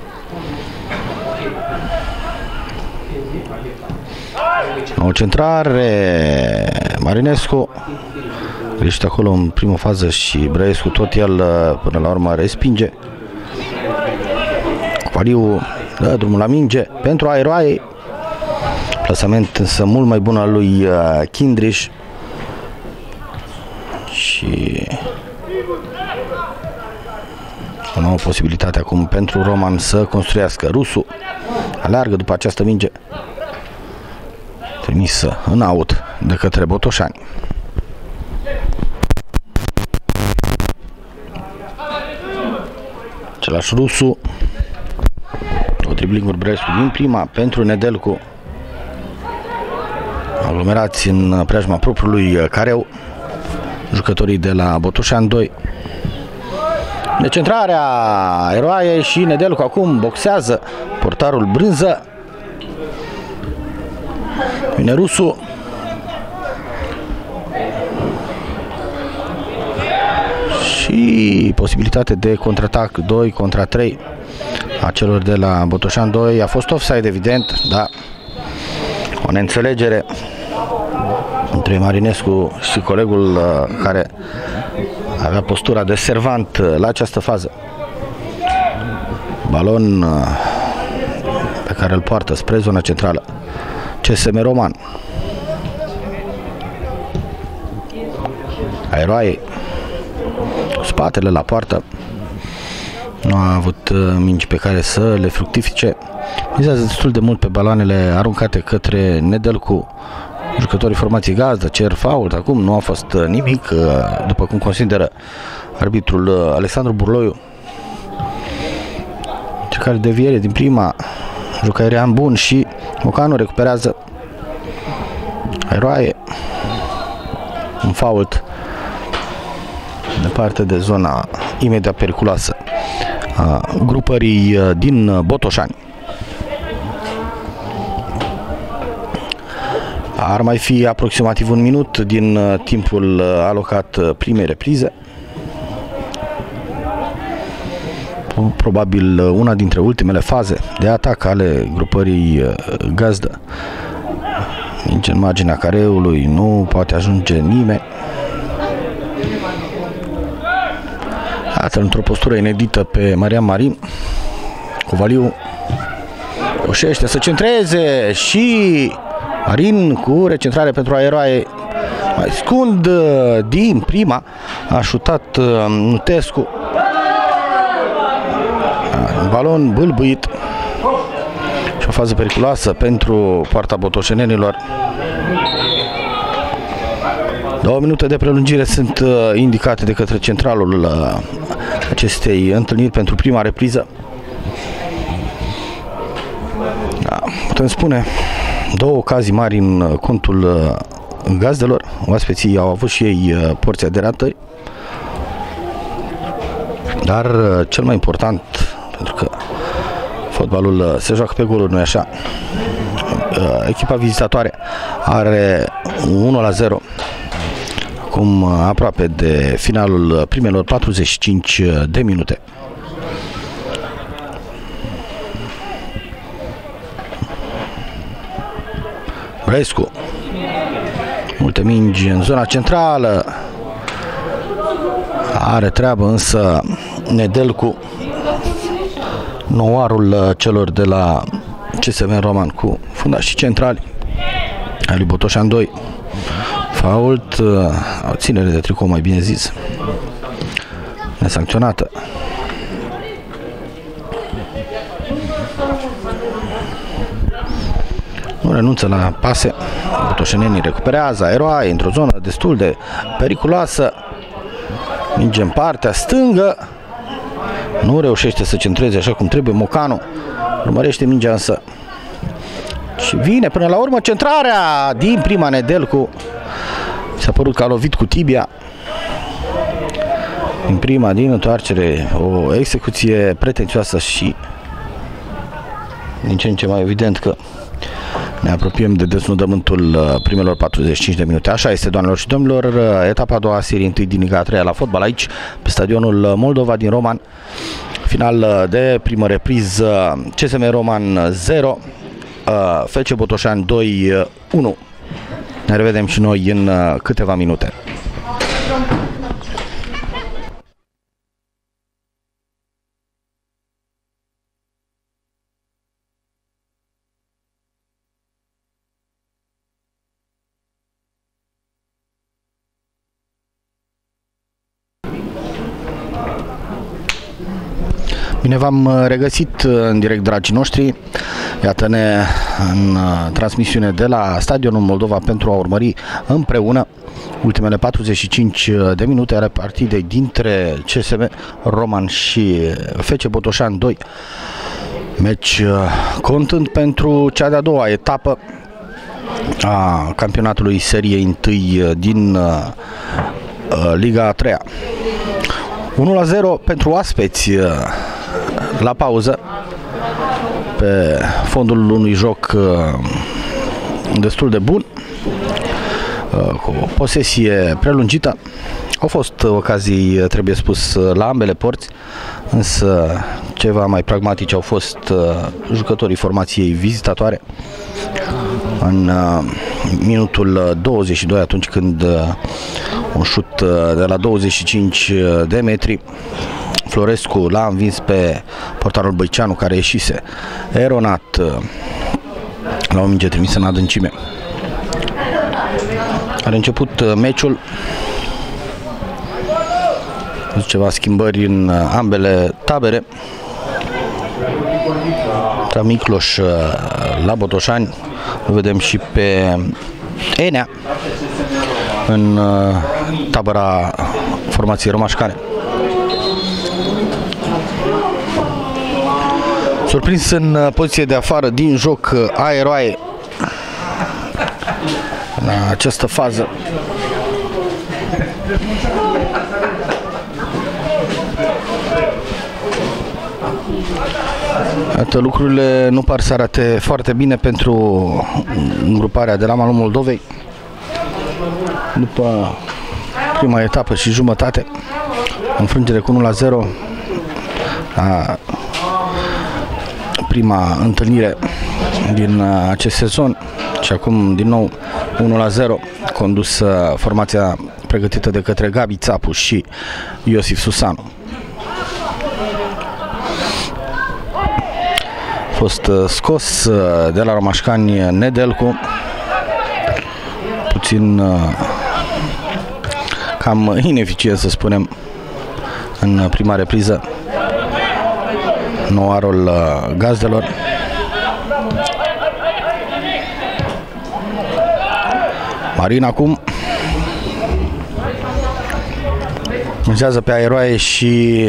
O centrare, Marinescu greșește acolo în prima fază și Brăescu tot el până la urmă respinge. Pariu dă drumul la minge pentru aeroaie. Plasament însă mult mai bun al lui Kindriș. Și o nouă posibilitate acum pentru Roman să construiască. Rusu aleargă după această minge. trimisă în aut de către Botosani. Același Rusu. O driblinguri Brescu din prima pentru Nedelcu. Aglomerați în preajma propriului careu jucătorii de la Botosani doi. Decentrarea eroaie și Nedelcu acum boxează portarul Brânză. Vine Rusu. Și posibilitate de contraatac doi contra trei a celor de la Botosani doi. A fost offside, evident, da. O neînțelegere între Marinescu și colegul care avea postura de servant la această fază. Balon pe care îl poartă spre zona centrală C S M Roman. Aeroaie, spatele la poartă. Nu a avut mingi pe care să le fructifice. Mizează destul de mult pe baloanele aruncate către Nedelcu. Jucătorii formației gazdă cer fault. Acum nu a fost nimic, după cum consideră arbitrul Alexandru Burloiu. Încercare de deviere din prima. Jucă aerian bun și Mocanu recuperează. Aeroaie. Un fault departe de zona imediat periculoasă a grupării din Botosani. Ar mai fi aproximativ un minut din timpul alocat primei reprize. Probabil una dintre ultimele faze de atac ale grupării gazdă. Minge în marginea careului, nu poate ajunge nimeni. Iată, într-o postură inedită pe Marian Marin. Covaliu reușește să centreze și Marin cu recentrare pentru aeroaie. Mai scund din prima. A șutat Nutescu. Un balon bâlbâit și o fază periculoasă pentru poarta botoșenenilor. Două minute de prelungire sunt indicate de către centralul acestei întâlniri pentru prima repriză. Da, putem spune două ocazii mari în contul gazdelor. Oaspeții au avut și ei porția de ratări. Dar cel mai important, pentru că fotbalul se joacă pe goluri, nu-i așa? Echipa vizitatoare are unu la zero. Acum aproape de finalul primelor patruzeci și cinci de minute. Brescu. Multe mingi în zona centrală. Are treabă însă Nedelcu, nouarul celor de la Csm Roman cu fundașii centrali ai lui Botosani doi. Fault, o ținere de tricou, mai bine zis, nesancționată. Nu renunță la pase. Botoșenenii recuperează, aeroaie într-o zonă destul de periculoasă. Minge în partea stângă. Nu reușește să centreze așa cum trebuie Mocanu. Urmărește mingea însă. Și vine până la urmă centrarea din prima. Nedelcu s-a părut că a lovit cu tibia. Din prima, din întoarcere, o execuție pretențioasă și din ce în ce mai evident că ne apropiem de desnudământul primelor patruzeci și cinci de minute. Așa este, doamnelor și domnilor, etapa a doua, serie întâi din Liga a treia la fotbal aici, pe stadionul Moldova din Roman. Final de primă repriză, Csm Roman zero, F C Botosani doi unu. Ne revedem și noi în câteva minute. Bine v-am regăsit în direct, dragii noștri. Iată-ne în transmisiune de la Stadionul Moldova pentru a urmări împreună ultimele patruzeci și cinci de minute ale partidei dintre C S M Roman și F C Botosani doi. Meci contând pentru cea de-a doua etapă a campionatului seriei întâi din Liga a treia. unu la zero pentru oaspeți la pauză, pe fondul unui joc destul de bun, cu o posesie prelungită. Au fost ocazii, trebuie spus, la ambele părți, însă ceva mai pragmatici au fost jucătorii formației vizitatoare în minutul douăzeci și doi, atunci când un șut de la douăzeci și cinci de metri Florescu l-a învins pe portarul Băiceanu, care ieșise eronat la o minge trimisă în adâncime. Are început meciul, ceva schimbări în ambele tabere. Tra Micloș la Botosani, o vedem și pe Enea în tabăra formației romașcane. Surprins în poziție de afară din joc Aeroae în această fază. Iată, lucrurile nu par să arate foarte bine pentru îngruparea de la malul Moldovei. După prima etapă și jumătate, înfrângere cu unu la zero la prima întâlnire din acest sezon și acum din nou unu la zero, condus formația pregătită de către Gabi Țapu și Iosif Susanu. A fost scos de la romașcani Nedelcu, puțin cam ineficient, să spunem, în prima repriză, noarul gazdelor. Marin acum mizează pe Aeroae și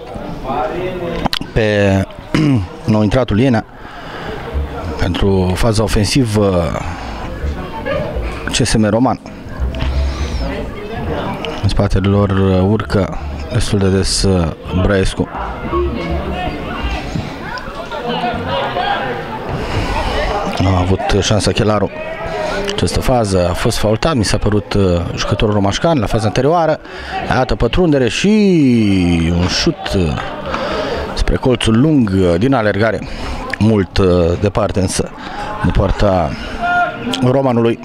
pe nou intratul Ienea pentru faza ofensivă C S M Roman. În spatele lor urcă destul de des Brăescu. A avut șansa Chelaru. Această fază a fost faultat, mi s-a părut uh, jucătorul romașcan la faza anterioară. Iată pătrundere și un șut uh, spre colțul lung uh, din alergare, mult uh, departe însă de poarta Romanului.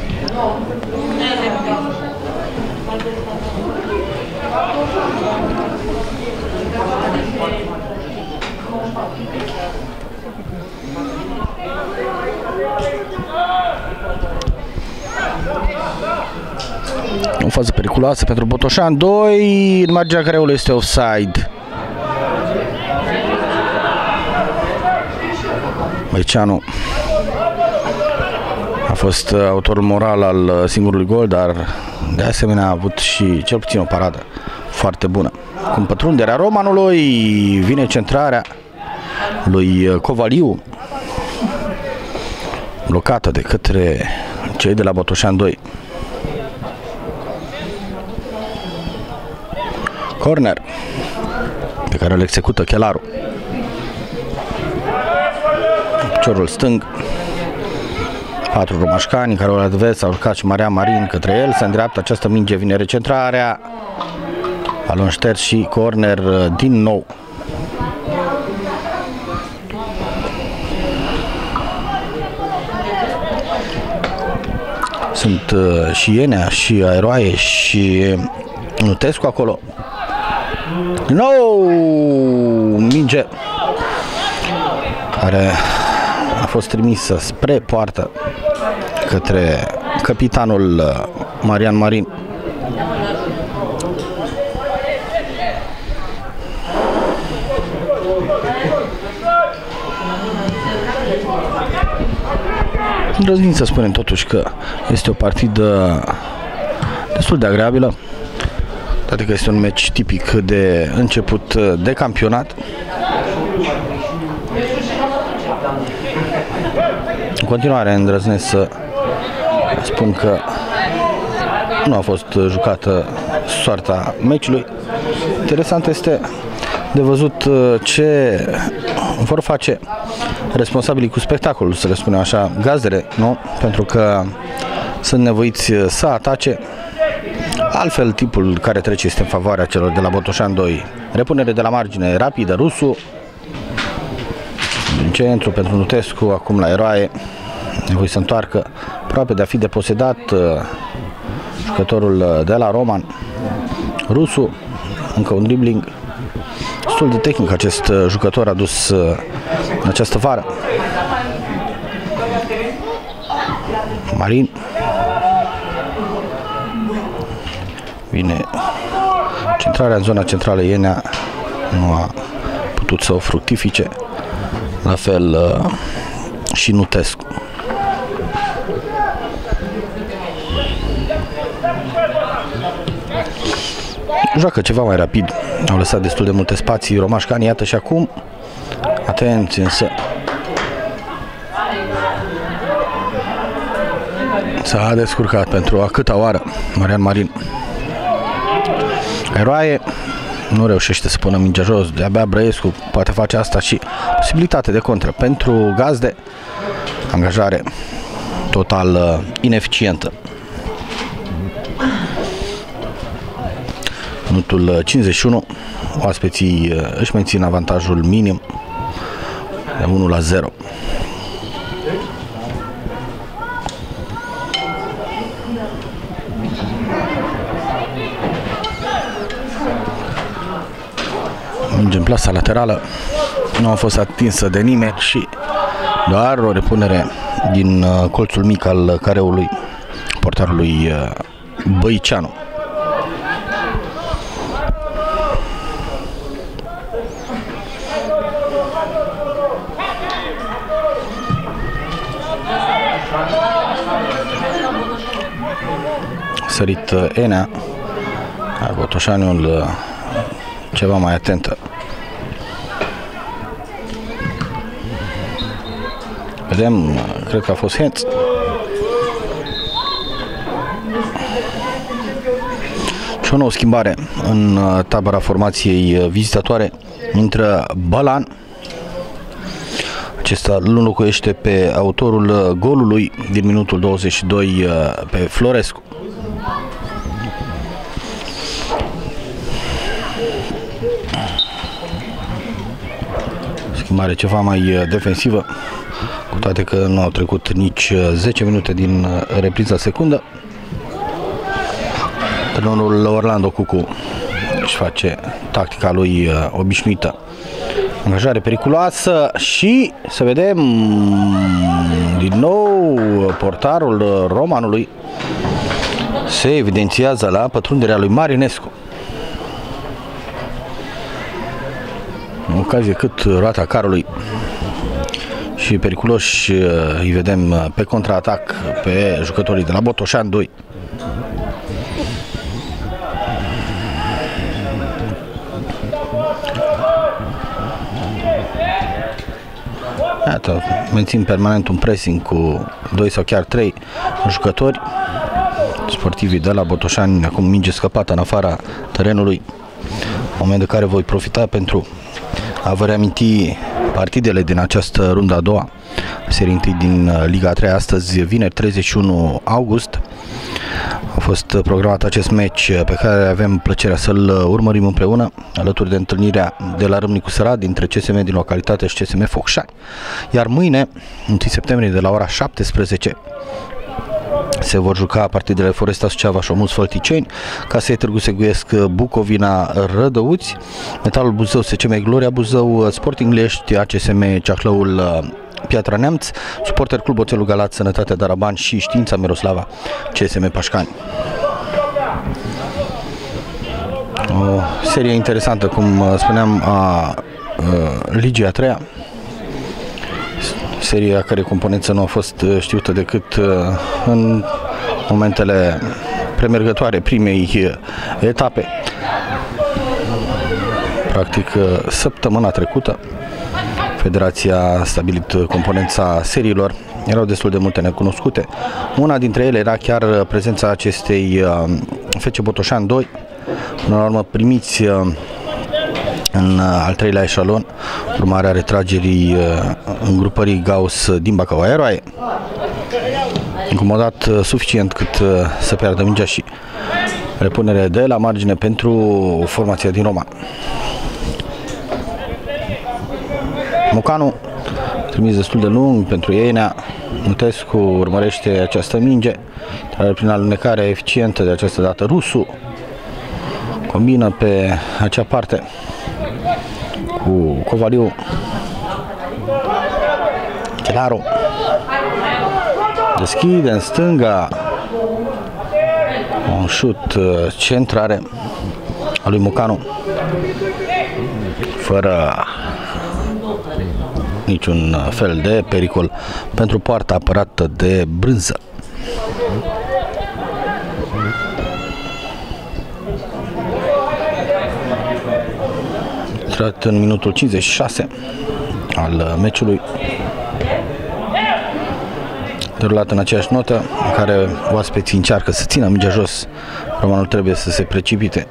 O fază periculoasă pentru Botosani doi, în marginea careului este offside. Băiceanu a fost autorul moral al singurului gol, dar de asemenea a avut și cel puțin o paradă foarte bună. Cu pătrunderea Romanului vine centrarea lui Covaliu, blocată de către cei de la Botosani doi. Corner pe care îl execută Chelaru. Piciorul stâng. Patru romașcani, care o advers, a urcat și Maria Marin către el. Se îndreaptă această minge, vine recentrarea. Balon șters și corner din nou. Sunt uh, și Ienea și Aeroae și Nutescu acolo. Din nou minge care a fost trimisă spre poartă către capitanul Marian Marin. îndrăznim să spunem totuși că este o partidă destul de agreabilă, toate că este un meci tipic de început de campionat. În continuare îndrăznesc să spun că nu a fost jucată soarta meciului. Interesant este de văzut ce vor face responsabilii cu spectacolul, să le spunem așa, gazdele, nu? Pentru că sunt nevoiți să atace. Altfel, tipul care trece este în favoarea celor de la Botosani doi. Repunere de la margine rapidă, Rusu. În centru pentru Nutescu, acum la eroaie. Nevoie să întoarcă, aproape de a fi deposedat jucătorul de la Roman. Rusu, încă un dribbling. Destul de tehnic acest jucător adus în această vară. Marin. Vine centrarea în zona centrală. Ienea nu a putut să o fructifice. La fel și Nutescu. Joacă ceva mai rapid. Au lăsat destul de multe spații romașcani. Iată și acum. Atenție însă. S-a descurcat pentru a câta oară Marian Marin. Eroaie. Nu reușește să pună mingea jos. De-abia Brăiescu poate face asta și posibilitate de contră pentru gazde. Angajare total uh, ineficientă. Minutul cincizeci și unu. Oaspeții uh, își mențin avantajul minim de unu la zero. Minge în plasa laterală, nu a fost atinsă de nimeni și doar o repunere din uh, colțul mic al careului portarului uh, Băiceanu. Sărit uh, Enea, Botosaniul uh, ceva mai atentă. Vedem, cred că a fost hands. Și o nouă schimbare în tabăra formației vizitatoare. Intră Balan. Acesta îl înlocuiește pe autorul golului din minutul douăzeci și doi, pe Florescu. Schimbare ceva mai defensivă, cu toate că nu au trecut nici zece minute din repriza secundă. Antrenorul Orlando Cucu își face tactica lui obișnuită. Angajare periculoasă și să vedem din nou portarul Romanului se evidențiază la pătrunderea lui Marinescu. În ocazie cât roata carului și periculoși îi vedem pe contraatac pe jucătorii de la Botosani doi. Iată, mențin permanent un pressing cu doi sau chiar trei jucători. Sportivii de la Botosani, acum minge scăpată în afara terenului, moment de care voi profita pentru a vă reaminti partidele din această rundă a doua, serie întâi din Liga a treia. Astăzi, vineri treizeci și unu august, a fost programat acest meci pe care avem plăcerea să-l urmărim împreună, alături de întâlnirea de la Râmnicu Sărat dintre C S M din localitate și C S M Focșani. Iar mâine, întâi septembrie, de la ora șaptesprezece, se vor juca partidele Foresta Suceava și Omuț Fălticeni, K S E Târgu Seguiesc Bucovina Rădăuți, Metalul Buzău S C M Gloria Buzău, Sporting Lești A C S M Ceahlăul Piatra Neamț, Suporter Club Oțelul Galați Sănătatea Daraban și Știința Miroslava C S M Pașcani. O serie interesantă, cum spuneam, a, a Ligii a treia. seria care componență nu a fost știută decât în momentele premergătoare primei etape. Practic, săptămâna trecută, Federația a stabilit componența seriilor. Erau destul de multe necunoscute. Una dintre ele era chiar prezența acestei F C Botosani doi, până la urmă primiți în al treilea eșalon, urmarea retragerii îngrupării Gauss din Bacău. Eroaie, incomodat suficient cât să piardă mingea și repunere de la margine pentru formația din Roman. Mocanu, trimis destul de lung pentru Ienea. Mutescu urmărește această minge, dar prin alunecare eficientă de această dată rusul combină pe acea parte cu Covaliu. Chelaru deschide în stânga, un șut centrare a lui Mocanu fără niciun fel de pericol pentru poarta apărată de Brânză. Intrat în minutul cincizeci și șase al meciului, derulat în aceeași notă în care oaspeții încearcă să țină mingea jos. Romanul trebuie să se precipite,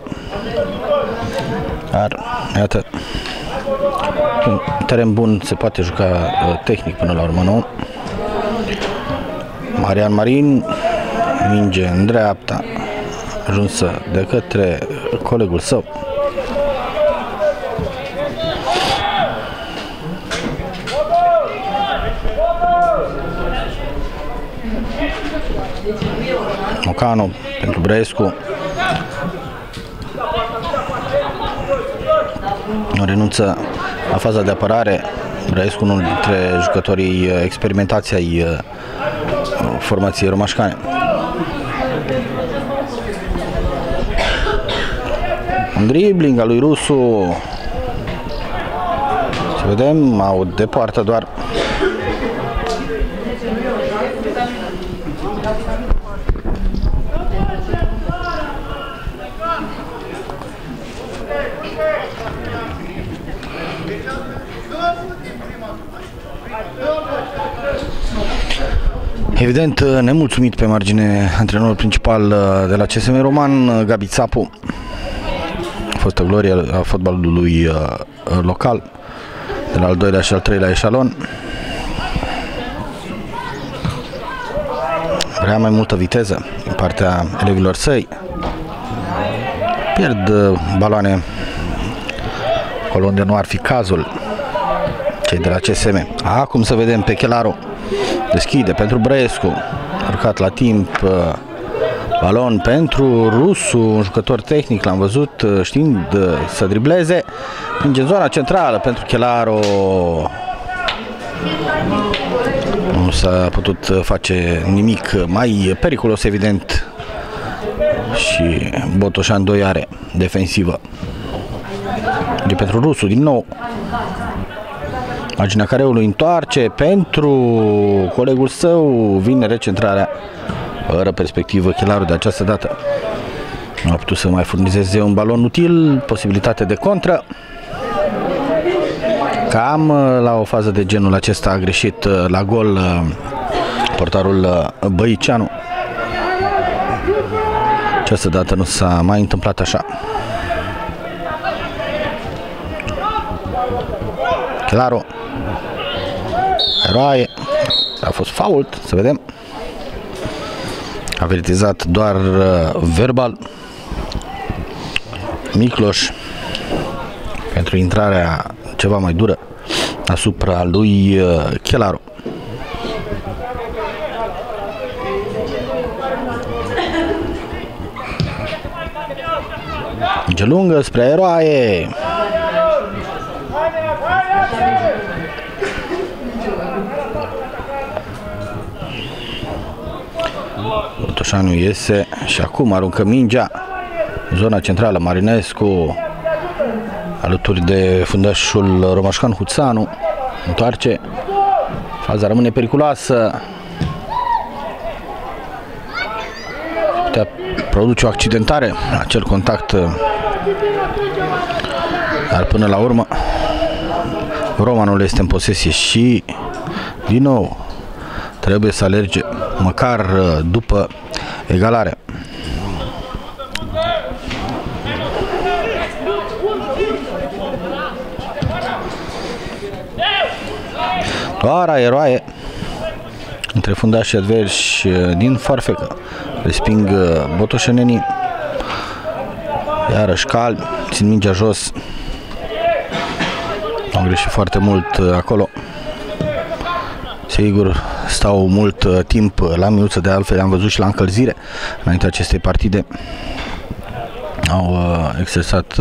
dar iată, un teren bun se poate juca uh, tehnic până la urmă, nu? Marian Marin, minge în dreapta, ajunsă de către colegul său. Mocanu pentru Brescu. Nu renunță la faza de apărare. Brescu, unul dintre jucătorii experimentați ai formației romașcane. Un dribbling al lui Rusu. Să vedem, au de poartă doar. Evident, nemulțumit pe margine antrenorul principal de la C S M Roman, Gabi Țapu, fostă glorie a fotbalului local, de la al doilea și al treilea eșalon. Vrea mai multă viteză din partea elevilor săi. Pierd baloane acolo unde nu ar fi cazul cei de la C S M. Acum să vedem pe Chelaru. Deschide pentru Brescu, urcat la timp, balon pentru Rusu, un jucător tehnic, l-am văzut știind să dribleze, minge în zona centrală pentru Chelaru. Nu s-a putut face nimic mai periculos, evident, și Botosani doi are defensivă. De pentru Rusu din nou. Marginea careului întoarce pentru colegul său, vine recentrarea fără perspectivă. Chelaru de această dată nu a putut să mai furnizeze un balon util, posibilitate de contră. Cam la o fază de genul acesta a greșit la gol portarul Băiceanu. Această dată nu s-a mai întâmplat așa. Chelaru, eroaie, a fost fault, să vedem. Avertizat doar verbal Micloș pentru intrarea ceva mai dură asupra lui Chelaru. Minge lungă spre eroaie. Botosani iese și acum aruncă mingea în zona centrală. Marinescu alături de fundașul romașcan Huțanu întoarce Faza rămâne periculoasă. Putea produce o accidentare, acel contact, dar până la urmă Romanul este în posesie și din nou trebuie să alerge măcar după egalare. Doar aeroaie între fundașii adversi din farfecă resping botoșenenii. Iarăși calmi, țin mingea jos. Au greșit foarte mult acolo. Sigur, stau mult timp la miuță, de altfel am văzut și la încălzire înainte acestei partide. Au exersat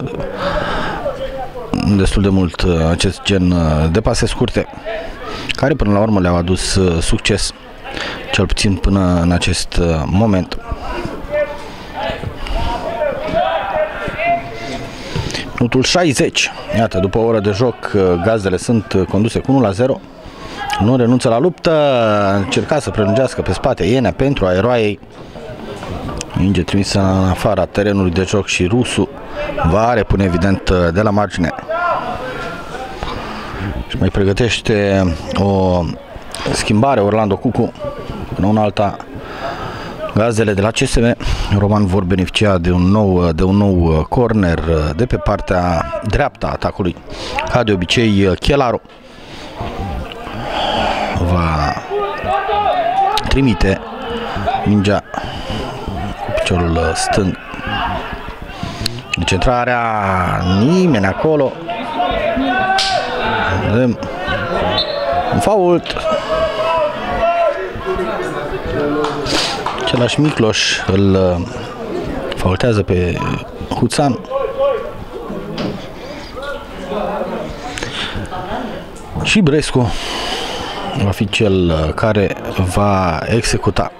destul de mult acest gen de pase scurte, care până la urmă le-au adus succes, cel puțin până în acest moment. Minutul șaizeci. Iată, după o oră de joc, gazdele sunt conduse cu unu la zero. Nu renunță la luptă, încerca să prelungească pe spate Ienea pentru aeroaiei. Minge trimisă în afara terenului de joc și rusul va repune evident de la margine. Și mai pregătește o schimbare Orlando Cucu. Până una alta, gazdele de la C S M Roman vor beneficia de un nou, de un nou corner de pe partea dreaptă a atacului. Ca de obicei, Chelaru va trimite mingea cu piciorul stâng. Centrarea, nimeni acolo. Vedem un fault. Același Micloș îl faultează pe Huțan. Și Brescu va fi cel care va executa.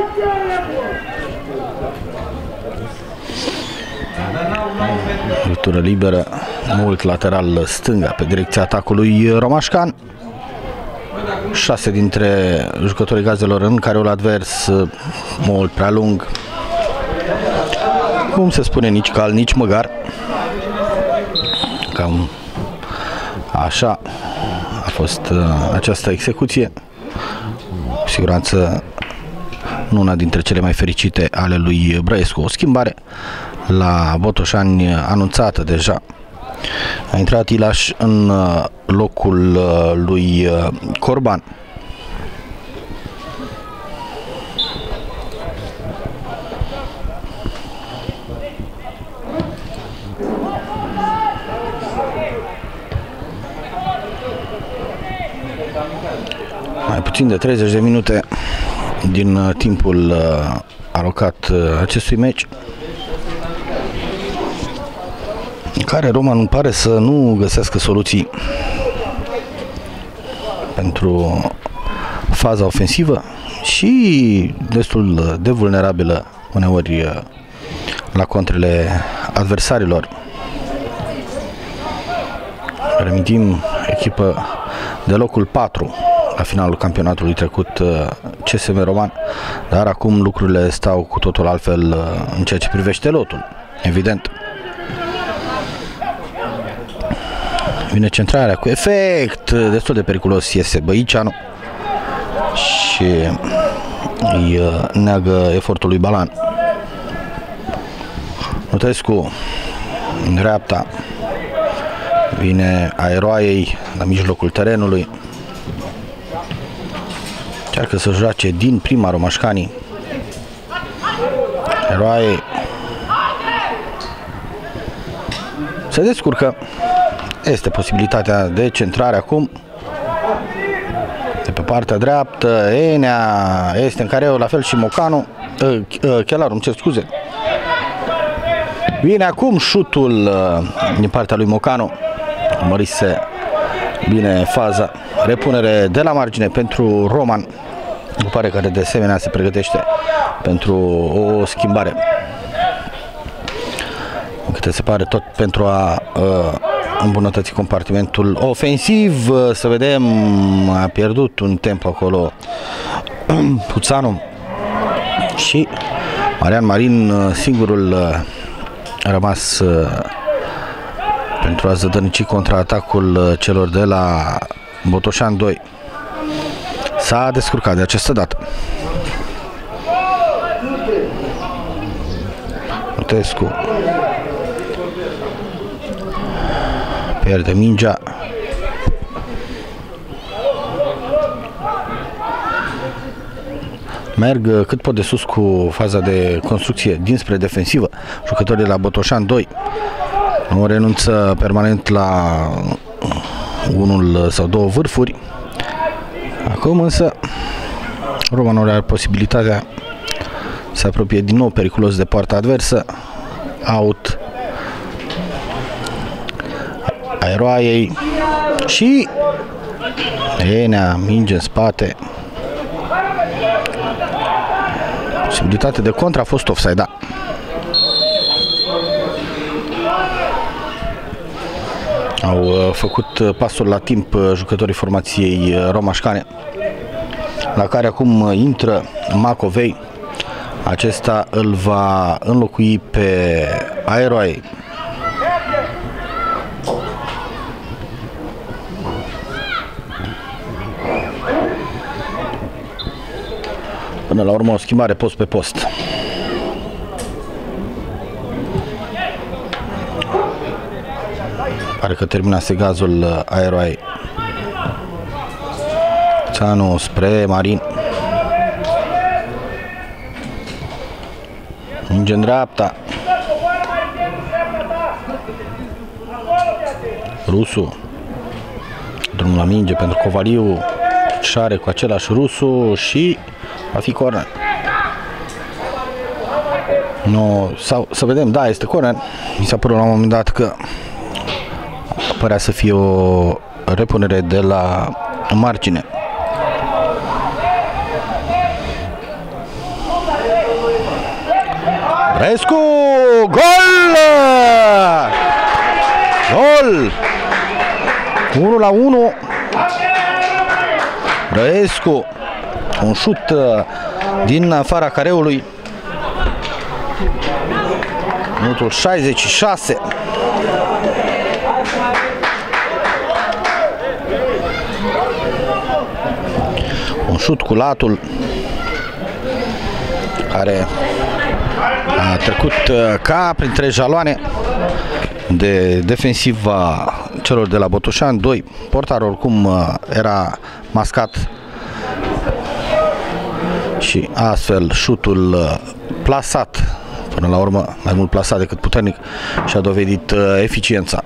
Lovitură liberă, mult lateral stânga pe direcția atacului romașcan. Șase dintre jucătorii gazelor în careul advers, mult prea lung. Cum se spune, nici cal, nici măgar. Cam așa a fost uh, această execuție. Cu siguranță nu una dintre cele mai fericite ale lui Brescu. O schimbare la Botosani anunțată deja. A intrat Ilaș în locul lui Corban. Mai puțin de treizeci de minute din timpul alocat acestui meci, în care Roman pare să nu găsească soluții pentru faza ofensivă și destul de vulnerabilă uneori la contrele adversarilor. Remintim, echipă de locul patru la finalul campionatului trecut, C S M Roman, dar acum lucrurile stau cu totul altfel în ceea ce privește lotul, evident. Vine centrarea cu efect destul de periculos, iese Băiceanu și îi neagă efortul lui Balan. Nutescu în dreapta, vine Aeroaiei la mijlocul terenului, încearcă să joace din prima romașcanii. Aeroaiei se descurcă. Este posibilitatea de centrare acum de pe partea dreaptă. Enea este în careu, la fel și Mocanu, uh, uh, Chelaru, îmi cer scuze. Vine acum șutul uh, din partea lui Mocanu. Mărise bine faza. Repunere de la margine pentru Roman, după care de asemenea se pregătește pentru o schimbare. Câte se pare tot pentru a uh, îmbunătăți compartimentul ofensiv. Să vedem, a pierdut un timp acolo Puțanu și Marian Marin, singurul rămas pentru a zădărnici contraatacul celor de la Botoșani doi. S-a descurcat de această dată. Lutescu pierde mingea. Merg cât pot de sus cu faza de construcție dinspre defensivă. Jucătorii de la Botoșani doi nu renunță permanent la unul sau două vârfuri. Acum însă Roman are posibilitatea să se apropie din nou periculos de poarta adversă. Out. Aeroaiei și Enea, minge în spate. Posibilitate de contra, a fost offside, da. Au uh, făcut pasul la timp uh, jucătorii formației uh, romașcane, la care acum uh, intră Macovei. Acesta îl va înlocui pe Aeroai. Până la urmă o schimbare post pe post. Pare că terminase gazul Aeroai. Țanu spre Marin. Minge în dreapta. Rusu. Drumul la minge pentru Covaliu. Șare cu același Rusu și va fi corner. No, sau să vedem, da, este corner. Mi s-a părut la un moment dat că părea să fie o repunere de la margine. Brescu! Gol! Gol! unu la unu. Brescu, un șut din afara careului. Minutul șaizeci și șase. Un șut cu latul care a trecut ca printre jaloane de defensiva celor de la Botoșani doi. Portarul oricum era mascat și astfel șutul plasat, până la urmă mai mult plasat decât puternic, și-a dovedit eficiența.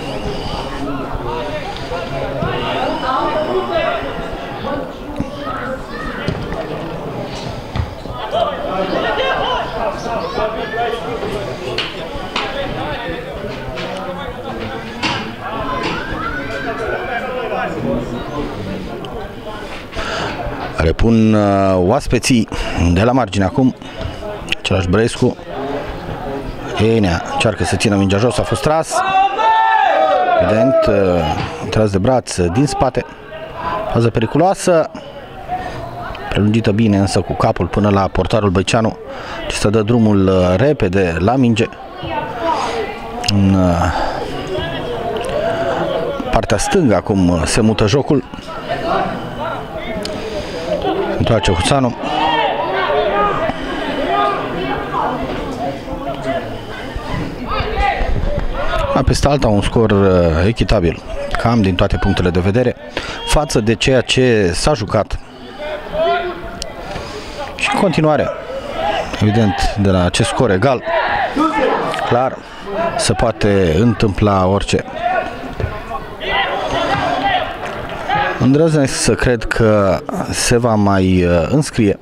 Repun uh, oaspeții de la margine acum. Același Brescu. Enea încearcă să țină mingea jos, a fost tras. Evident, uh, tras de braț din spate. Fază periculoasă. Prelungită bine însă cu capul până la portarul Băiceanu. Și să dă drumul uh, repede la minge. În uh, partea stângă acum uh, se mută jocul. Întoarce Huțanu. Peste alta un scor uh, echitabil, cam din toate punctele de vedere, față de ceea ce s-a jucat. Și în continuare, evident, de la acest scor egal, clar, se poate întâmpla orice. Îndrăznesc să cred că se va mai uh, înscrie.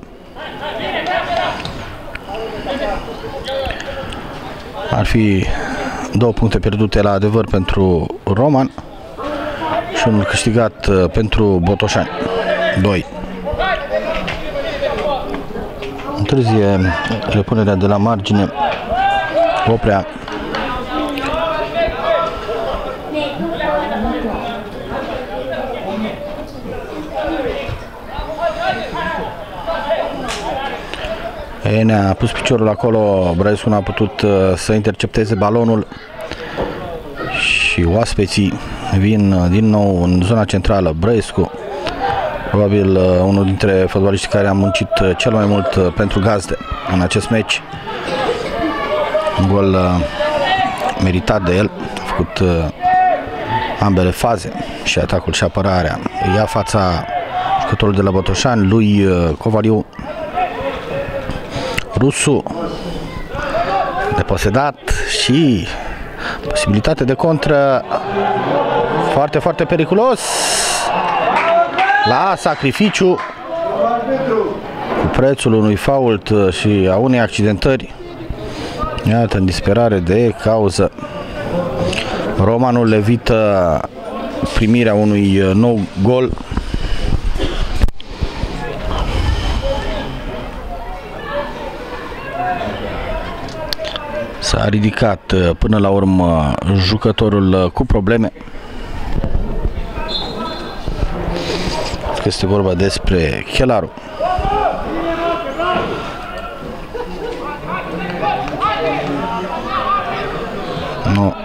Ar fi două puncte pierdute la adevăr pentru Roman și unul câștigat uh, pentru Botoșani doi. Întârzie repunerea de la margine. Oprea. Enea a pus piciorul acolo, Brăescu n-a putut uh, să intercepteze balonul și oaspeții vin uh, din nou în zona centrală. Brăescu, probabil uh, unul dintre fotbaliștii care a muncit uh, cel mai mult uh, pentru gazde în acest meci. Un gol uh, meritat de el, a făcut uh, ambele faze, și atacul și apărarea. Ia fața jucătorul de la Botosani, lui uh, Covaliu. Rusu deposedat și posibilitate de contră, foarte, foarte periculos, la sacrificiu, cu prețul unui fault și a unei accidentări. Iată, în disperare de cauză, Romanul evită primirea unui nou gol. S-a ridicat până la urmă jucătorul cu probleme. Este vorba despre Chelaru. Nu.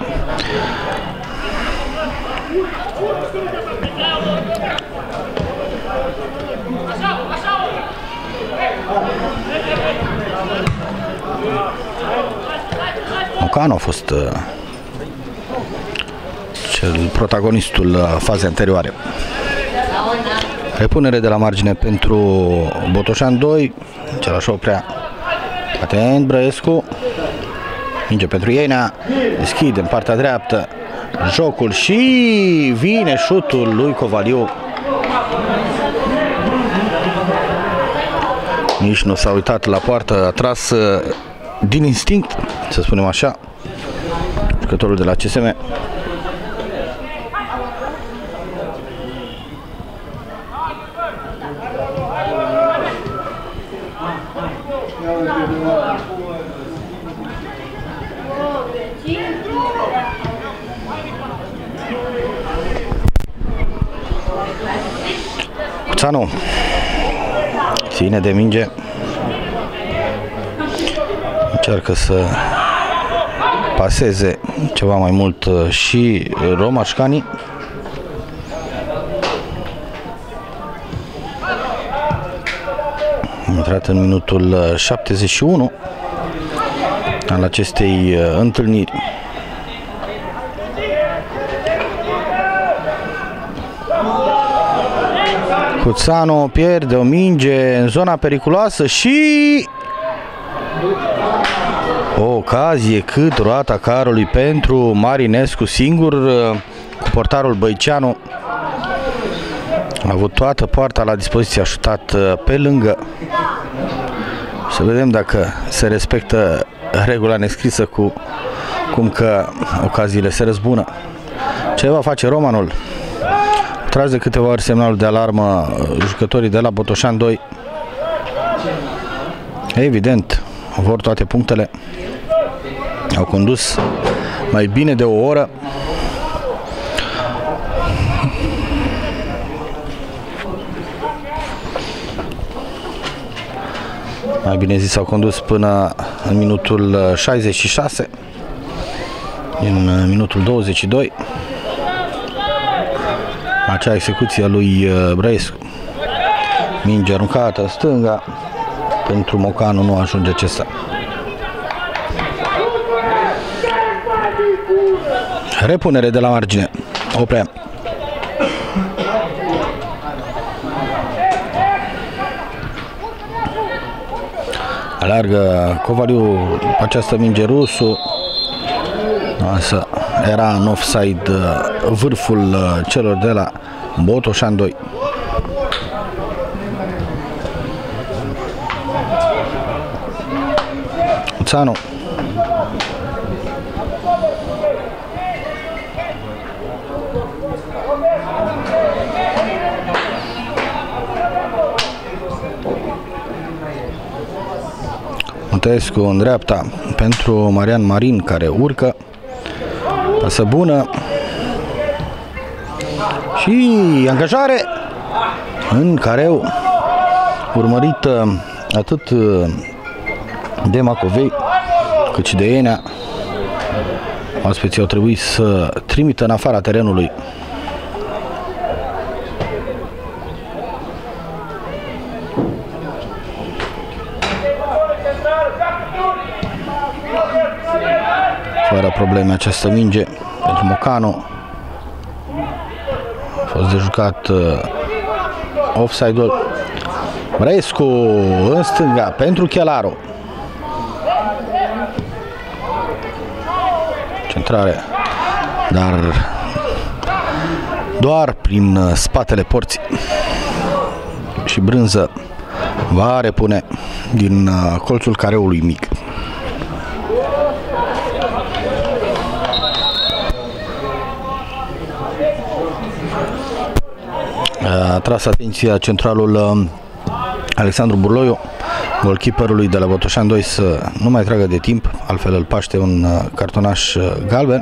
Mocanu a fost uh, cel protagonistul uh, fazei anterioare. Repunere de la margine pentru Botoșani doi. Același oprea. Atent, Brăescu. Minge pentru Enea. Deschide în partea dreaptă jocul și vine șutul lui Covaliu. Nici nu s-a uitat la poartă, a tras uh, din instinct, să spunem așa, jucătorul de la C S M. Țanu ține de minge, încearcă să paseze ceva mai mult și Romașcani. Intrat în minutul șaptezeci și unu al acestei întâlniri. Cuțanu pierde o minge în zona periculoasă și o ocazie cât roata carului pentru Marinescu, singur cu portarul Băiceanu. A avut toată poarta la dispoziție, a șutat pe lângă. Să vedem dacă se respectă regula nescrisă cu cum că ocaziile se răzbună. Ce va face Romanul? Tras de câteva ori semnalul de alarmă jucătorii de la Botoșani doi. Evident, vor toate punctele. Au condus mai bine de o oră. Mai bine zis, au condus până în minutul șaizeci și șase. În minutul douăzeci și doi. Acea execuție a lui Brăescu. Minge aruncată în stânga. Pentru Mocanu nu ajunge acesta. Repunere de la margine. Oprea. Alargă Covaliu această minge Rusu. Însă era în offside vârful celor de la Botoșani doi. Țanu. Montescu în dreapta pentru Marian Marin, care urcă. Pasă bună. Și Și angajare în careu urmărită atât de Macovei cât și de Enea. Oaspeții au trebuit să trimită în afara terenului. Fără probleme această minge pentru Mocanu. A fost de jucat uh, offside-ul. Brescu în stânga pentru Chelaru. Centrare, dar doar prin spatele porții. Și Brânză va repune din colțul careului mic. A tras atenția centralul Alexandru Burloiu, golkeeperului de la Botoșani doi, să nu mai tragă de timp, altfel îl paște un cartonaș galben.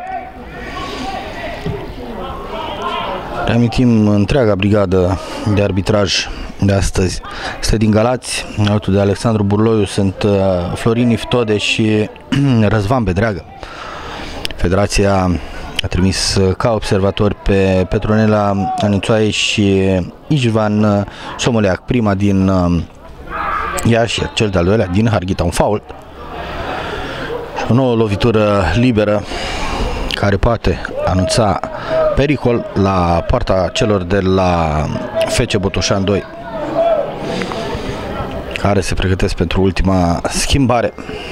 Reamintim, întreaga brigadă de arbitraj de astăzi este din Galați. Alături de Alexandru Burloiu sunt Florin Iftode și Răzvan Bedreagă. Federația a trimis ca observatori pe Petronela Anițoaie și Ișvan Somoleac, prima din Iași, cel de-al doilea din Harghita, un fault. O nouă lovitură liberă care poate anunța pericol la poarta celor de la F C Botoșani doi, care se pregătesc pentru ultima schimbare.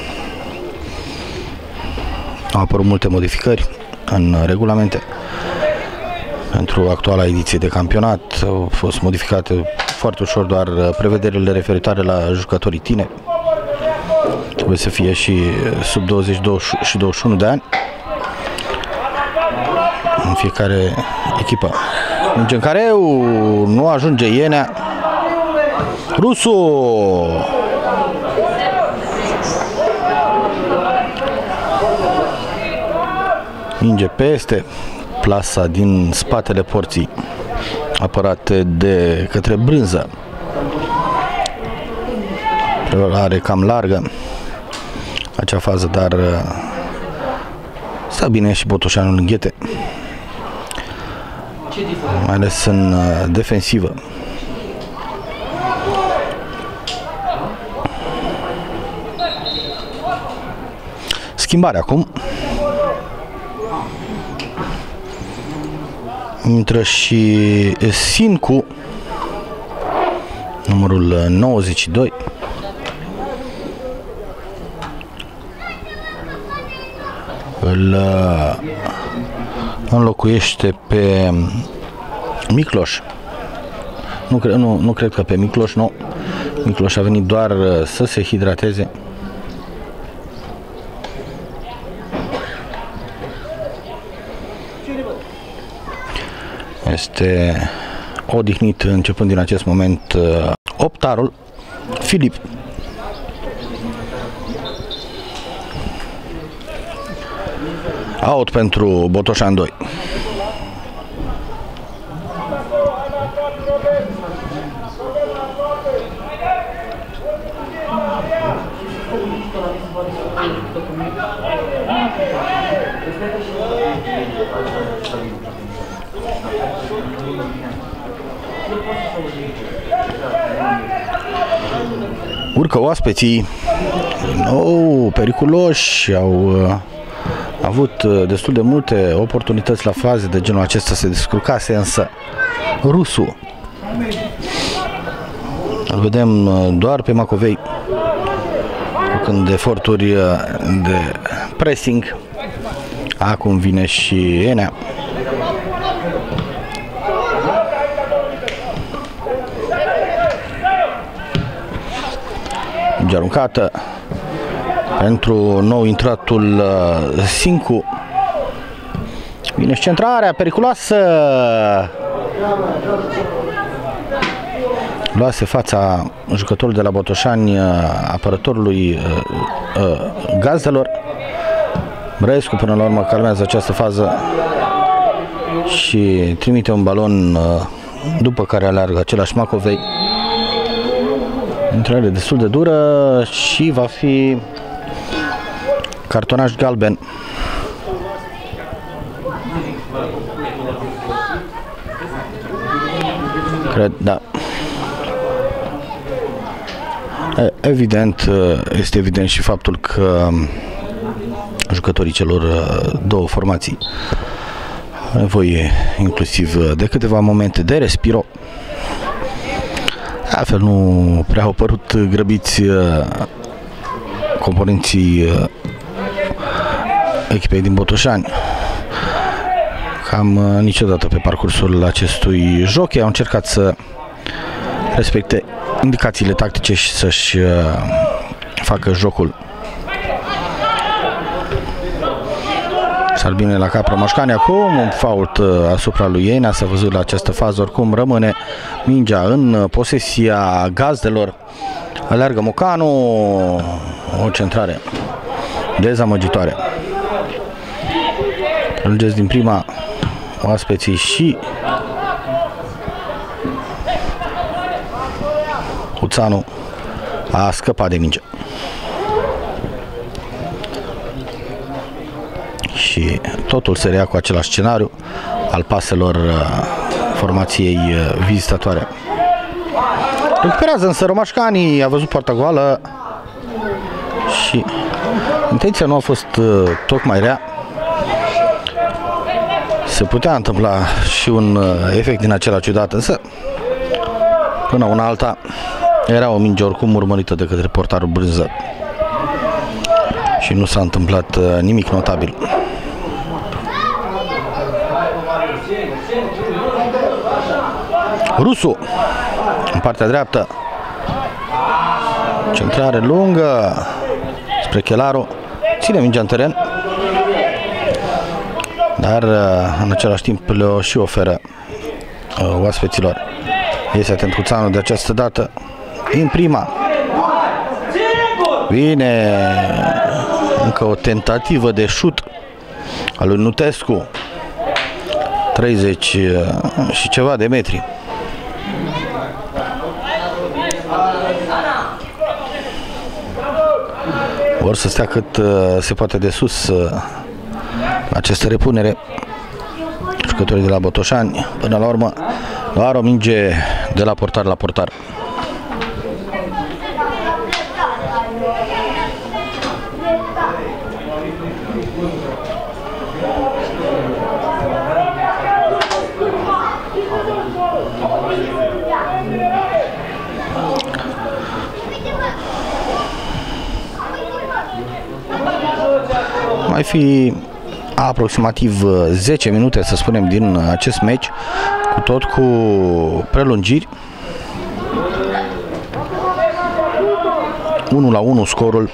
Au apărut multe modificări în regulamente pentru actuala ediție de campionat. Au fost modificate foarte ușor doar prevederile referitoare la jucătorii tineri. Trebuie să fie și sub douăzeci și douăzeci și unu de ani în fiecare echipă. Minge în careu, nu ajunge Ienea. Rusu! Minge peste plasa din spatele porții, apărate de către Brânză. Are cam largă acea fază, dar stă bine și Botoșanul în ghete, mai ales în defensivă. Schimbare acum. Intră și Sincu, numărul nouăzeci și doi. Îl înlocuiește pe Micloș. Nu, cre nu, nu cred că pe Micloș, nu. Micloș a venit doar să se hidrateze. Este odihnit începând din acest moment optarul Filip. Out pentru Botoșani doi. Urcă oaspeții, nou periculoși, au uh, avut uh, destul de multe oportunități la faze de genul acesta, se descurcase, însă Rusu, îl vedem uh, doar pe Macovei, când eforturi uh, de pressing. Acum vine și Enea. Aruncată pentru nou intratul uh, Sincu. Vine și centrarea periculoasă. Luase fața jucătorul de la Botoșani, uh, apărătorului uh, uh, Gazdelor. Brescu până la urmă calmează această fază. și trimite un balon, după care aleargă același Macovei. Intrare destul de dură și va fi cartonaș galben. Cred, da. Evident, este evident și faptul că jucătorii celor două formații au nevoie inclusiv de câteva momente de respiro. Altfel nu prea au părut grăbiți componenții echipei din Botosani. Cam niciodată pe parcursul acestui joc ei au încercat să respecte indicațiile tactice și să-și facă jocul. Salbine la capra Mașcani acum, un fault asupra lui Iena, s-a văzut la această fază, oricum rămâne mingea în posesia gazdelor. Aleargă Mocanu, o centrare dezamăgitoare. Lungesc din prima oaspeții și Uțanu a scăpat de minge. Și totul se rea cu același scenariu al paselor formației vizitatoare. Recuperează însă Romașcani, a văzut poarta goală și intenția nu a fost tocmai rea. Se putea întâmpla și un efect din acela ciudat, însă până una alta era o minge oricum urmărită de către portarul Brânză și nu s-a întâmplat nimic notabil. Rusu în partea dreaptă, centrare lungă spre Chelaru, ține mingea în teren, dar în același timp le și oferă oaspeților. Este atent Uțanu de această dată în prima. Vine încă o tentativă de șut al lui Nutescu, treizeci și ceva de metri. Vor să stea cât se poate de sus această repunere jucătorii de la Botosani. Până la urmă doar o minge de la portar la portar. Mai fi aproximativ zece minute, să spunem, din acest meci, cu tot cu prelungiri. unu la unu scorul,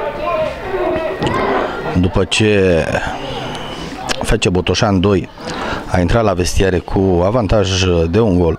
după ce F C Botoșani doi a intrat la vestiare cu avantaj de un gol.